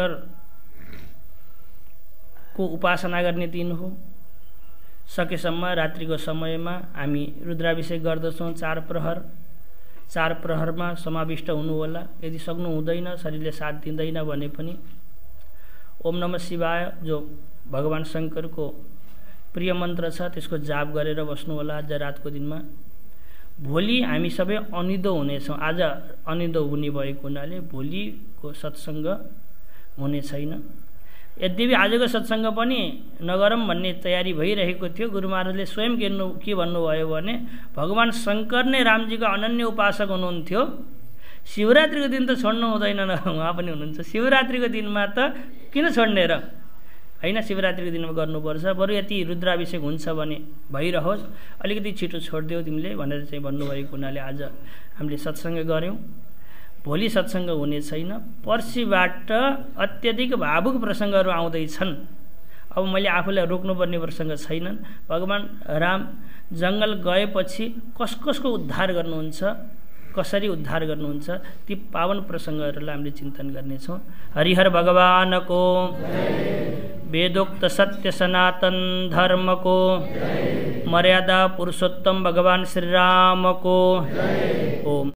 A: शङ्करको उपासना गर्ने दिन हो। सकेसम्म रात्रिको समयमा हामी रुद्राभिषेक गर्दछौँ। चार प्रहर चार प्रहरमा समाविष्ट हुनुहोला। यदि सक्नु हुँदैन, शरीरले साथ दिँदैन भने पनि ओम नमः शिवाय जो भगवान शङ्करको प्रिय मन्त्र छ त्यसको जाप गरेर बस्नु होला आज रातको दिनमा। भोलि हामी सबै अनिदो हुनेछौँ। आज अनिदो हुने भएको हुनाले भोलिको सत्सङ्ग हुने छैन। यद्यपि आजको सत्सङ्ग पनि नगरौँ भन्ने तयारी भइरहेको थियो। गुरु महाराजले स्वयं के के भन्नुभयो भने भगवान शङ्कर नै रामजीको अनन्य उपासक हुनुहुन्थ्यो। शिवरात्रिको दिन त छोड्नु हुँदैन न, उहाँ पनि हुनुहुन्छ। शिवरात्रिको दिनमा त किन छोड्ने र होइन, शिवरात्रिको दिनमा गर्नुपर्छ। बरु यति रुद्राभिषेक हुन्छ भने भइरहोस्, अलिकति छिटो छोडिदेऊ तिमीले भनेर चाहिँ भन्नुभएको हुनाले आज हामीले सत्सङ्ग गऱ्यौँ। भोलि सत्सङ्ग हुने छैन। पर्सिबाट अत्यधिक भावुक प्रसङ्गहरू आउँदैछन्। अब मैले आफूलाई रोक्नुपर्ने प्रसङ्ग छैनन्। भगवान राम जङ्गल गएपछि कस कसको उद्धार गर्नुहुन्छ, कसरी उद्धार गर्नुहुन्छ, ती पावन प्रसङ्गहरूलाई हामीले चिन्तन गर्नेछौँ। हरिहर भगवानको वेदोक्त सत्य सनातन धर्मको मर्यादा पुरुषोत्तम भगवान श्रीरामको ओम।